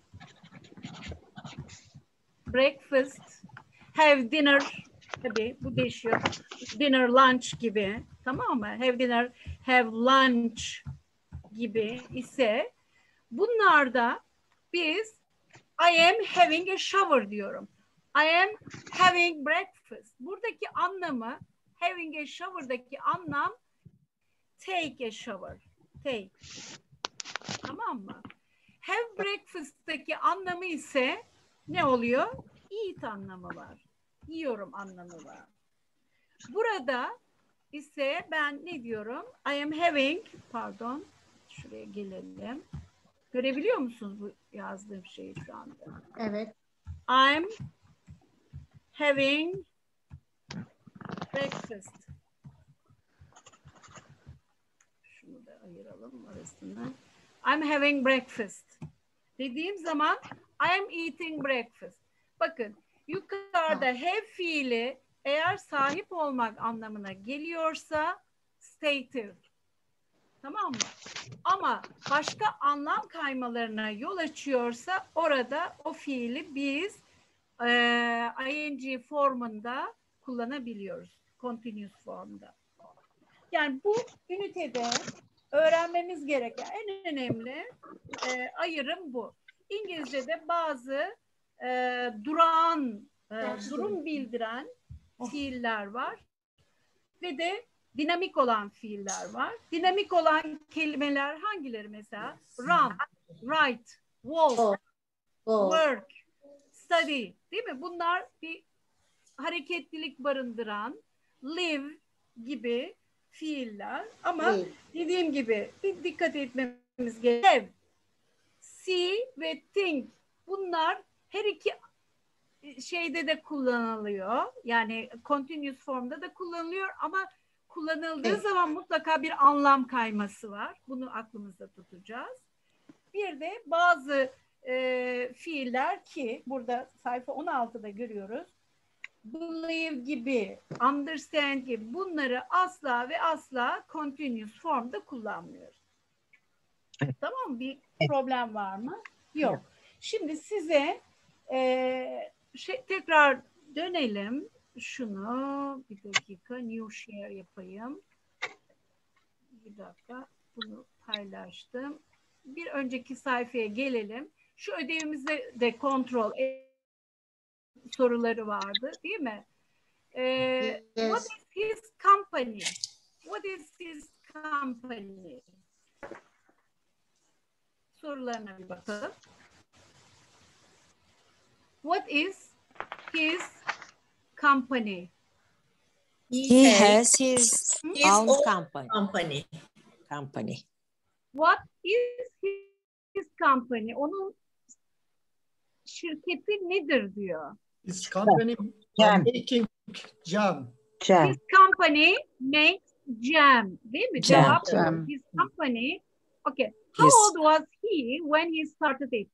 breakfast have dinner, tabii bu değişiyor, dinner lunch gibi, tamam mı? Have dinner, have lunch gibi ise bunlarda biz I am having a shower diyorum. I am having breakfast. Buradaki anlamı having a shower'daki anlam take a shower. Take. Tamam mı? Have breakfast'taki anlamı ise ne oluyor? Eat anlamı var. Yiyorum anlamı var. Burada ise ben ne diyorum? I am having, pardon, şuraya gelelim. Görebiliyor musunuz bu yazdığım şeyi şu anda? Evet. I'm having breakfast. ayıralım arasında. I'm having breakfast. Dediğim zaman I'm eating breakfast. Bakın yukarıda have fiili eğer sahip olmak anlamına geliyorsa stative. Tamam mı? Ama başka anlam kaymalarına yol açıyorsa orada o fiili biz e, ing formunda kullanabiliyoruz. Continuous formda. Yani bu ünitede öğrenmemiz gereken en önemli e, ayrım bu. İngilizce'de bazı e, durağan, e, durum bildiren fiiller var ve de dinamik olan fiiller var. Dinamik olan kelimeler hangileri mesela? Run, write, walk, work, study, değil mi? Bunlar bir hareketlilik barındıran, live gibi fiiller ama evet. Dediğim gibi bir dikkat etmemiz gerekiyor. See ve think bunlar her iki şeyde de kullanılıyor. Yani continuous formda da kullanılıyor ama kullanıldığı evet. zaman mutlaka bir anlam kayması var. Bunu aklımızda tutacağız. Bir de bazı e, fiiller ki burada sayfa on altıda görüyoruz. Believe gibi, understand gibi bunları asla ve asla continuous formda kullanmıyoruz. Evet. Tamam mı? Bir problem var mı? Yok. Evet. Şimdi size e, şey, tekrar dönelim. Şunu bir dakika new share yapayım. Bir dakika bunu paylaştım. Bir önceki sayfaya gelelim. Şu ödevimizde de kontrol soruları vardı değil mi? Ee, yes. What is his company? What is his company? Sorularına bir bakalım. What is his company? He has his his own own company. company. Company. What is his company? Onun şirketi nedir diyor. His company Jam. making jam. Jam. His company makes jam. Değil mi? Jam. Cevap. Jam. His company. Okay. How His- old was he when he started it?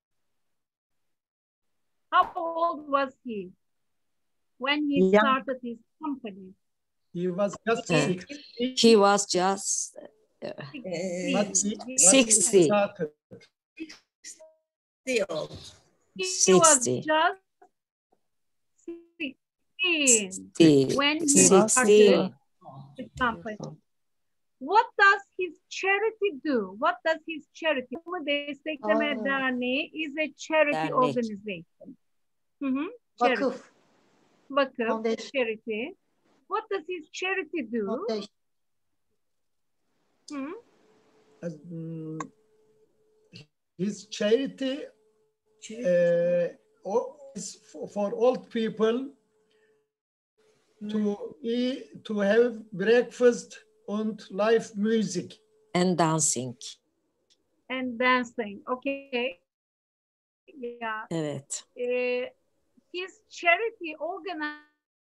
How old was he when he Young. started his company? He was just Yeah. six. He was just uh, Eh, But he, but he sixty. started. sixty old. He sixty. was just sixteen sixty. when he sixty. started the company. What does his charity do? What does his charity? Toplum Destekleme Aa. Derneği is a charity Dernek. organization. Hı hı. Charity. Vakıf. Vakıf, Foundation. charity. What does his charity do? Foundation. Hı? Um, his charity uh, o- is for, for old people to eat, to have breakfast and live music. And dancing. And dancing. Okay. Yeah. Evet. Uh, his charity organizes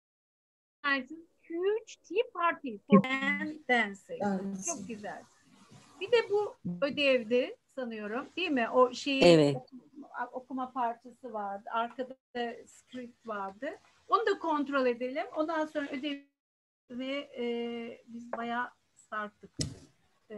huge tea parties for and dancing. Dancing. Çok güzel. Bir de bu ödevdi sanıyorum değil mi? O şeyi Evet. okuma, okuma parçası vardı. Arkada script vardı. Onu da kontrol edelim. Ondan sonra ödevi e, biz bayağı sarktık. E,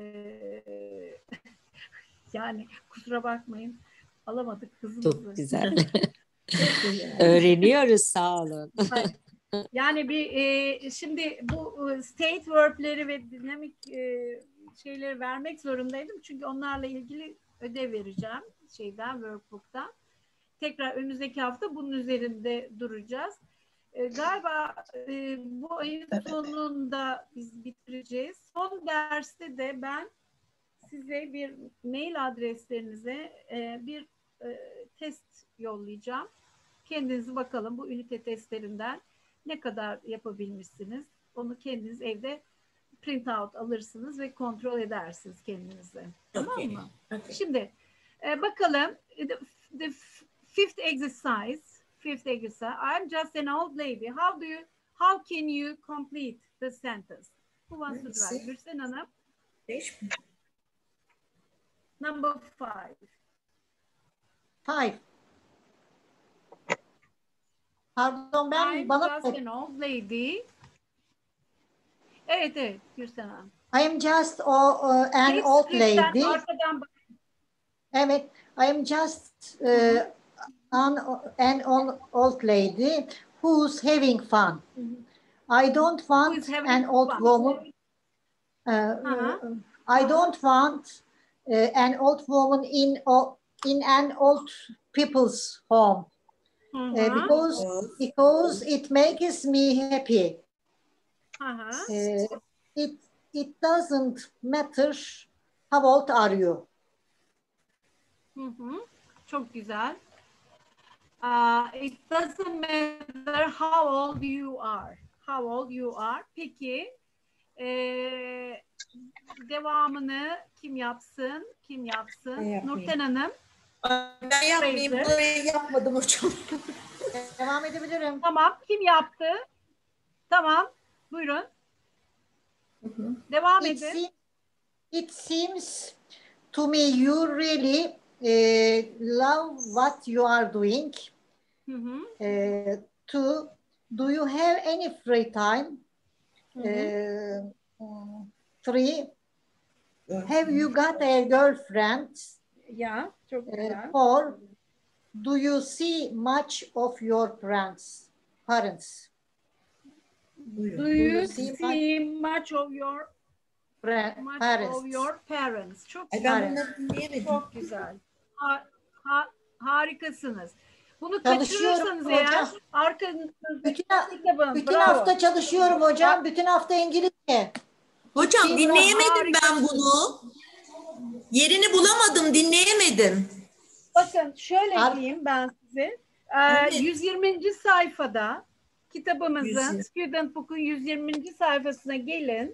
yani kusura bakmayın. Alamadık hızımızı. Çok güzel. Öğreniyoruz, sağ olun. Yani bir e, şimdi bu e, state verb'leri ve dinamik e, şeyleri vermek zorundaydım. Çünkü onlarla ilgili ödev vereceğim şeyden, workbook'tan. Tekrar önümüzdeki hafta bunun üzerinde duracağız. E, galiba e, bu ayın sonunda biz bitireceğiz. Son derste de ben size bir mail adreslerinize e, bir e, test yollayacağım. Kendinizi bakalım bu ünite testlerinden ne kadar yapabilmişsiniz. Onu kendiniz evde print out alırsınız ve kontrol edersiniz kendinize. Tamam Okay. mı? Okay. Şimdi e, bakalım. The, the fifth exercise. Fifth exercise. I'm just an old lady. How do you? How can you complete the sentence? Who wants to try? Gülsen Hanım. Beş mi? Number five. Five. Pardon ben I'm bana just an old lady. Evet evet Gülsen Hanım. I am just o, uh, an Tek old script'ten lady. arkadan bak- Evet, I am just uh, an, an old, old lady who's having fun. I don't want is having an old fun. woman. Uh, Uh-huh. I don't want uh, an old woman in o- in an old people's home uh, Uh-huh. because because it makes me happy. Uh-huh. Uh, it it doesn't matter how old are you. Hı hı. Çok güzel. Uh, it doesn't matter how old you are. How old you are. Peki ee, devamını kim yapsın? Kim yapsın? Ben yapmayayım. Nurten Hanım. Ben yapmayayım. Fraser. Burayı yapmadım hocam. Devam edebilirim. Tamam. Kim yaptı? Tamam. Buyurun. Devam It, edin. se- it seems to me you really uh, love what you are doing. Hı hı. Uh, to do you have any free time? Hı hı. Uh, three, have you got a girlfriend? Ya çok güzel. Uh, four, do you see much of your parents? Parents. Do you see much of your Pra- much parents. of your parents? Çok Ay, güzel. ben bunları dinleyemedim. Çok güzel. Ha, ha, harikasınız. Bunu Çalışıyorum kaçırırsanız hocam. eğer arkanızda Bütün, kitabın. bütün Bravo. hafta çalışıyorum hocam. Bütün hafta İngilizce. Hocam Şimdi dinleyemedim ben harikasınız. bunu. Yerini bulamadım, dinleyemedim. Bakın şöyle Ar- diyeyim ben size. Ee, Evet. yüz yirminci sayfada kitabımızın, yüz yirmi. Student Book'un yüz yirminci sayfasına gelin.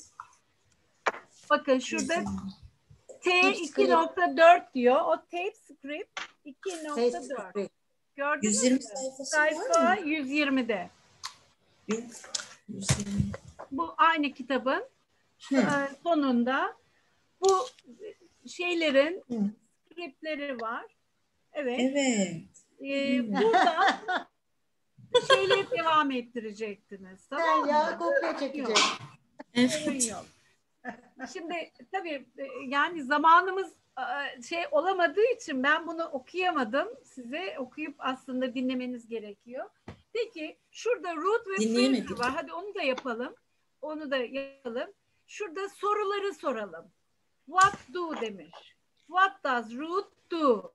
Bakın şurada T iki nokta dört diyor. O tape script iki nokta dört. Gördünüz yüz yirmi mü? sayfası var Sayfa mı? yüz yirmide. yüz yirmi. Bu aynı kitabın Hı. e, sonunda bu şeylerin Hı. scriptleri var. Evet. Evet. E, buradan şeyleri devam ettirecektiniz. Tamam mı? Ya kopya çekeceğim. Sorun yok. Şimdi tabii e, yani zamanımız e, şey olamadığı için ben bunu okuyamadım. Size okuyup aslında dinlemeniz gerekiyor. Peki şurada root ve Dinleyemedim. phrase var. Hadi onu da yapalım. Onu da yapalım. Şurada soruları soralım. What do demiş. What does root do?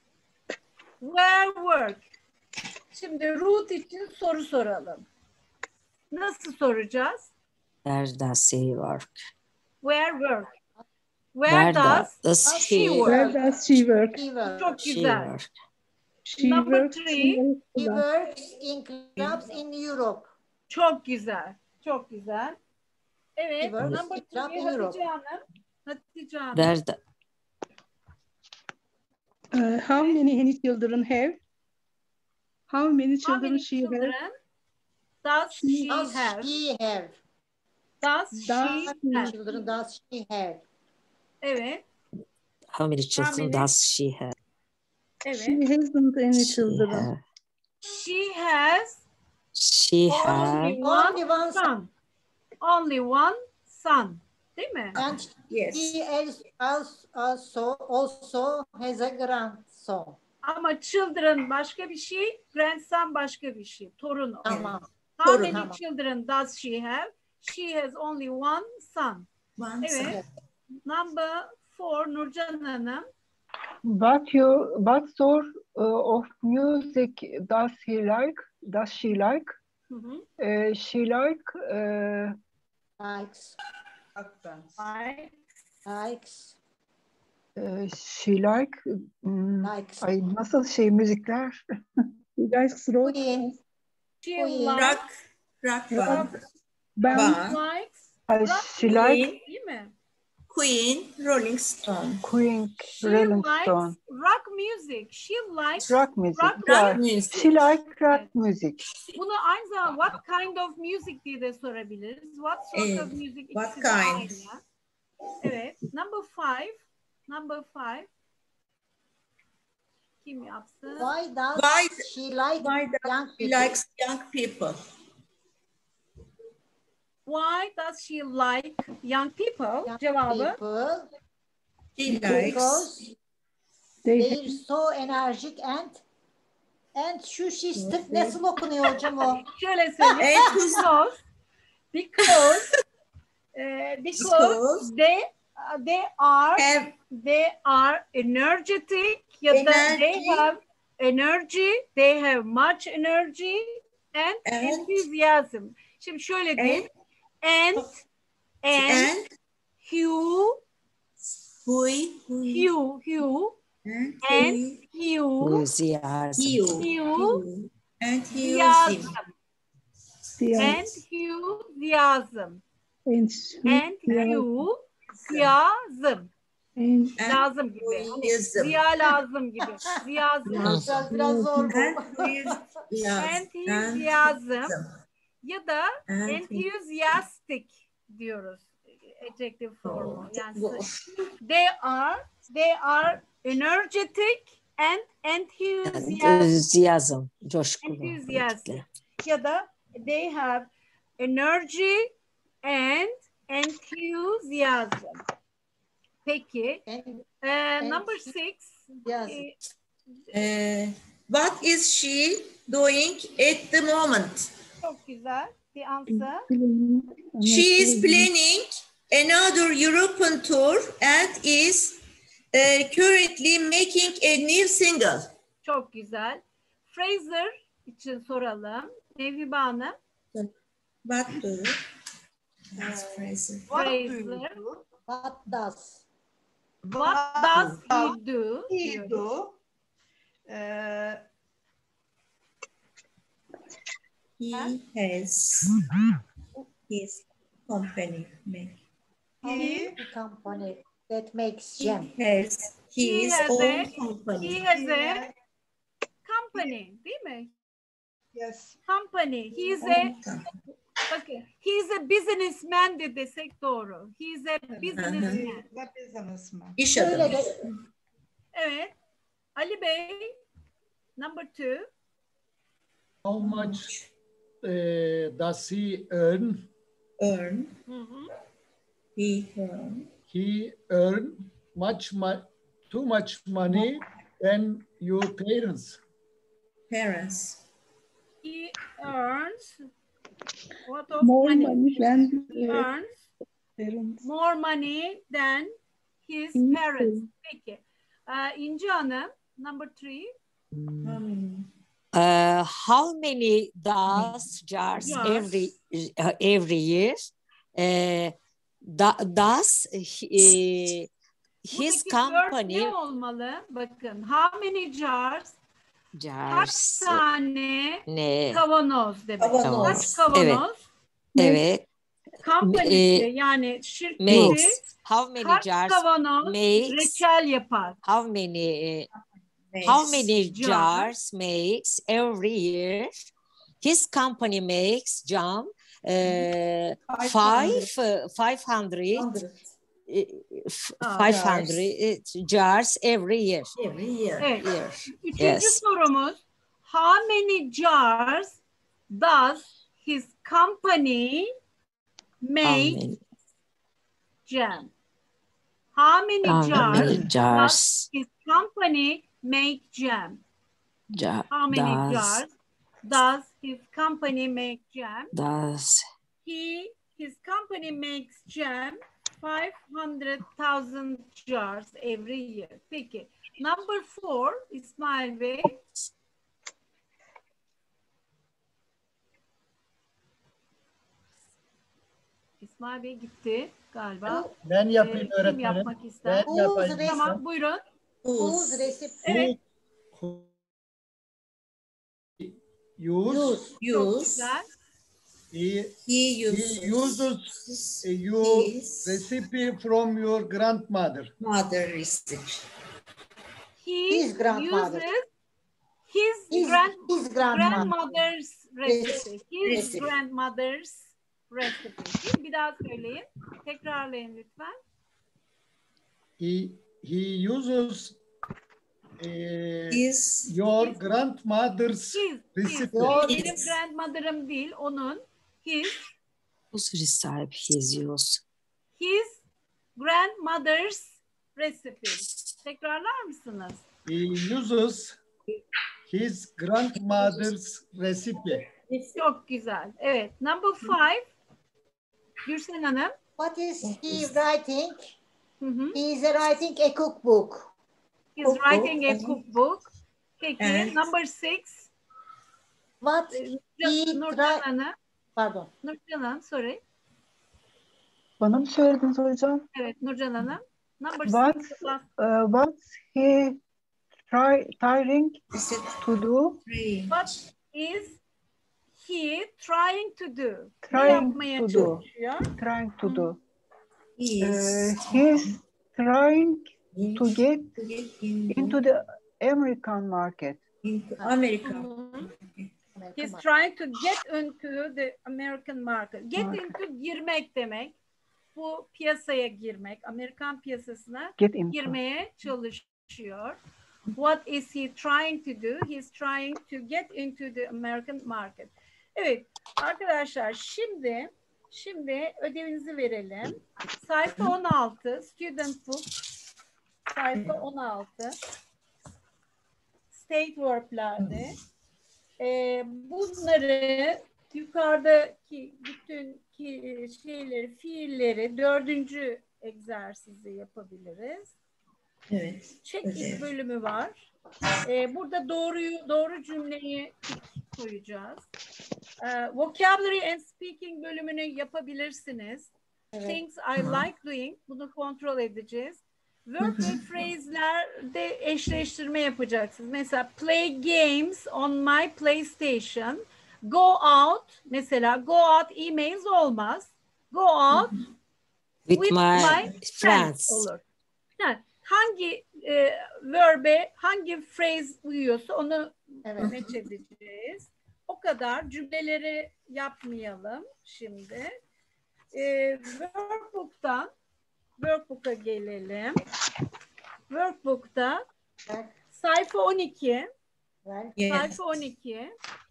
Where work? Şimdi root için soru soralım. Nasıl soracağız? Where does he work? Where work? Where, Where does, does she he work? Where does she work? He works. Çok She güzel. work. She Number works three. in He Europe. works in clubs in Europe. Çok güzel. Çok güzel. Evet. He works Number in club three in Europe. Hatice Hanım. Hatice Hanım. Where the, Uh, how many children have? How many How children many she have? children does she Does have? she have? Does Does she How have? many children does she have? Evet. how many children many? does she have? Evet. She hasn't any She children. have. She has She have. only one Only one son. son. Only one son. Değil mi? And Yes. he als- als- also also has a grandson. Ama children başka bir şey, grandson başka bir şey. Torun o. Tamam. How Torun, many tamam. children does she have? She has only one son. One Evet. Number four Nurcan Hanım. What you what sort uh, of music does he like? Does she like? Hı hı. Uh, she like uh, Likes. Ay, Likes. uh, she like hmm, Likes. ay nasıl şey müzikler? You guys rock Queen. she Queen. likes, Rock. Rock band. band. Band. likes Ay, rock she like Queen. değil mi? Queen. Rolling Stone. Queen, She Rolling likes Stone, rock music. She likes rock music. rock Yeah, music. she like rock Evet. music. Bunu aynı zamanda what kind of music diye de sorabiliriz. What sort Evet, of music? what İkisi de kind? aynı. Evet. Number five. Number five. Kim yapsın? Why does Why, she like why does young she people? likes young people? Why does she like young people? Young Cevabı. people She because likes. They they're so energetic and and şu şiştik nasıl okunuyor hocam o? Şöyle söyleyeyim. because because eh, because Because they they are have they are energetic ya da they Energy. have energy, they have much energy and And- enthusiasm. Şimdi şöyle diyeyim. And and, and Hugh Hui, hui, Hugh Hugh and and hui, Hugh Enthusiasm. Hugh, Hugh and Enthusiasm. Hugh. Enthusiasm. and Enthusiasm. and Lazım gibi. Hani Enthusiasm. ziya lazım gibi. Ziyazım. Biraz, biraz zor bu. Enthusiasm. Ya da And- enthusiastic diyoruz. Adjective formu. Oh, Yani bu- they are they are energetic and enthusiastic. Enthusiasm. Coşkulu. Enthusiastic. Ya da they have energy and enthusiasm. Peki. And- eh, number six. Yes. eh, Uh, what is she doing at the moment? Çok güzel. The answer. She is planning another European tour and is uh, currently making a new single. Çok güzel. Fraser için soralım. Nevhibe Hanım. What do? That's Fraser. What do you Fraser. do? What does? What does he do? He diyoruz. do? Uh, He has his company make. he, The company that makes He jam. has He his has own a- company. He has a company, değil mi? yes. Company. He is a bakın, he is a businessman de desek doğru. He is a businessman. The businessman. İş Şöyle adamı. de Evet. Ali Bey, number two. How much uh, does he earn? Earn. Hı hı. He earn. He earn much mo- too much money than your parents. Parents. He earns what of more money? money than He uh, earns parents. more money than his His parents. Peki. Ee, İnci Hanım, number three. Hmm. Uh, how many does jars Jars. every uh, every year? Uh, da, does he, his Buradaki word company ne olmalı? Bakın, how many jars? Kaç jars tane ne? kavanoz demek. Kavanoz. Kaç kavanoz? Evet. Company'si e, yani şirketi Makes. How many kaç jars kavanoz makes? reçel yapar? How many? uh, Makes. How many Jar. jars makes every year? His company makes jam uh, five uh, five hundred Hundred. uh, f- Ah, five hundred jars every year. Every year. Evet. Year. Üçüncü Yes. sorumuz. How many jars does his company How make many, jam? How many how jars many does jars? his company make jam? Ja, How many does jars does his company make jam? does He, his company makes jam five hundred thousand jars every year. Peki. Number four, İsmail Bey. İsmail Bey gitti galiba. Ben yapayım Ee, kim öğretmenim. yapmak ister? Ben yapayım. Whose Tamam, buyurun. Whose recipe? Evet. Who- Use, Use. Çok Use. güzel. he, He he uses uses uh, your his recipe from your grandmother. mother recipe. He His grandmother. uses his, His, grand, his grandma. grandmother's recipe. His Recipe. grandmother's recipe. Bir daha söyleyin. Tekrarlayın lütfen. He, he uses uh, His. your grandmother's His, recipe. his. Benim grandmother'ım değil, onun. His. Bu sürü sahibi yazıyoruz. His grandmother's recipe. Tekrarlar mısınız? He uses his grandmother's recipe. Çok güzel. Evet. Number five. Gülsen Hanım. What is he writing? Hı hı. He is writing a cookbook. He's writing a cookbook. Peki. And- Number six. What he Nurcan Hanım. Pardon. Nurcan Hanım, sorry. Bana mı söylediniz hocam? Evet, Nurcan Hanım. Number What, six. uh, what's he try, trying to do? What is he trying to do? Ne Trying yapmaya to do. çalışıyor? Trying to do. He Uh, is. he's trying to get into the American market. Into America. He's trying to get into the American market. Get Market. into girmek demek. Bu piyasaya girmek, Amerikan piyasasına Get into. girmeye çalışıyor. What is he trying to do? He's trying to get into the American market. Evet arkadaşlar, şimdi şimdi ödevinizi verelim. Sayfa on altı, student book. Sayfa on altı. State verb'lerde. Ee, bunları yukarıdaki bütün ki, şeyleri, fiilleri dördüncü egzersizi yapabiliriz. Evet. Check Evet. it bölümü var. Ee, burada doğruyu, doğru cümleyi koyacağız. Ee, vocabulary and speaking bölümünü yapabilirsiniz. Evet. Things I like doing, bunu kontrol edeceğiz. Verb ve phrase'lerde eşleştirme yapacaksınız. Mesela play games on my PlayStation. Go out, mesela go out emails olmaz. Go out With, with my, my friends. friends olur. Yani hangi e, verbe, hangi phrase uyuyorsa onu Evet. match edeceğiz. O kadar. Cümleleri yapmayalım şimdi. E, workbook'tan workbook'a gelelim. Workbook'ta Evet. sayfa on iki Yes. sayfa on iki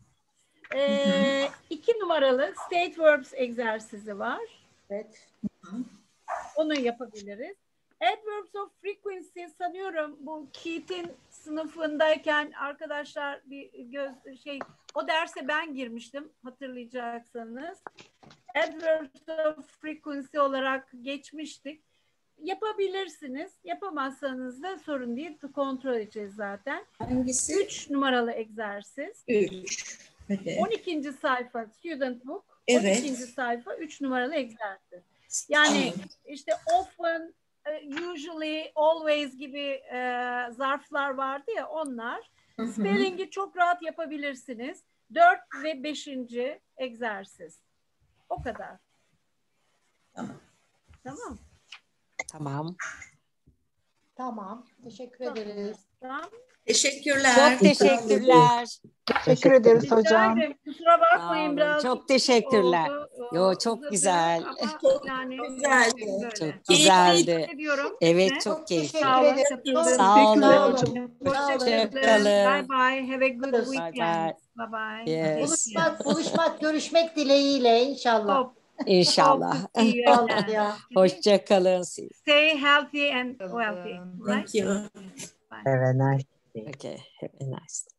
e, iki numaralı state verbs egzersizi var. Evet. Onu yapabiliriz. Adverbs of frequency sanıyorum bu Keith'in sınıfındayken arkadaşlar bir göz şey o derse ben girmiştim hatırlayacaksanız. Adverbs of frequency olarak geçmiştik. Yapabilirsiniz. Yapamazsanız da sorun değil. Kontrol edeceğiz zaten. Hangisi? Üç numaralı egzersiz. Üç. Evet. on ikinci sayfa student book. Evet. on ikinci sayfa üç numaralı egzersiz. Yani işte often, usually, always gibi e, zarflar vardı ya onlar. Hı hı. Spelling'i çok rahat yapabilirsiniz. Dört ve beşinci egzersiz. O kadar. Tamam. Tamam. Tamam. Tamam. Teşekkür ederiz. Tamam. Teşekkürler. Çok teşekkürler. Teşekkür ederiz Rica hocam. ederim. Kusura Sağ bakmayın olun. biraz. Çok teşekkürler. oldu, Yo, uzadı çok güzel. ama Çok yani güzeldi. böyle. Çok Teşekkür güzeldi. ediyorum Evet, size. çok keyifli. Sağ olun. ederim. katıldığınız Sağ için. olun. Hoşçakalın. Bye bye. Have a good Bye weekend. bye. Bye bye. Yes. Buluşmak, buluşmak, görüşmek dileğiyle inşallah. Hope, İnşallah. hope to see you Allah again. ya. Hoşçakalın. Stay healthy and wealthy. Right? Thank you. Have a nice day. Okay. Have a nice day.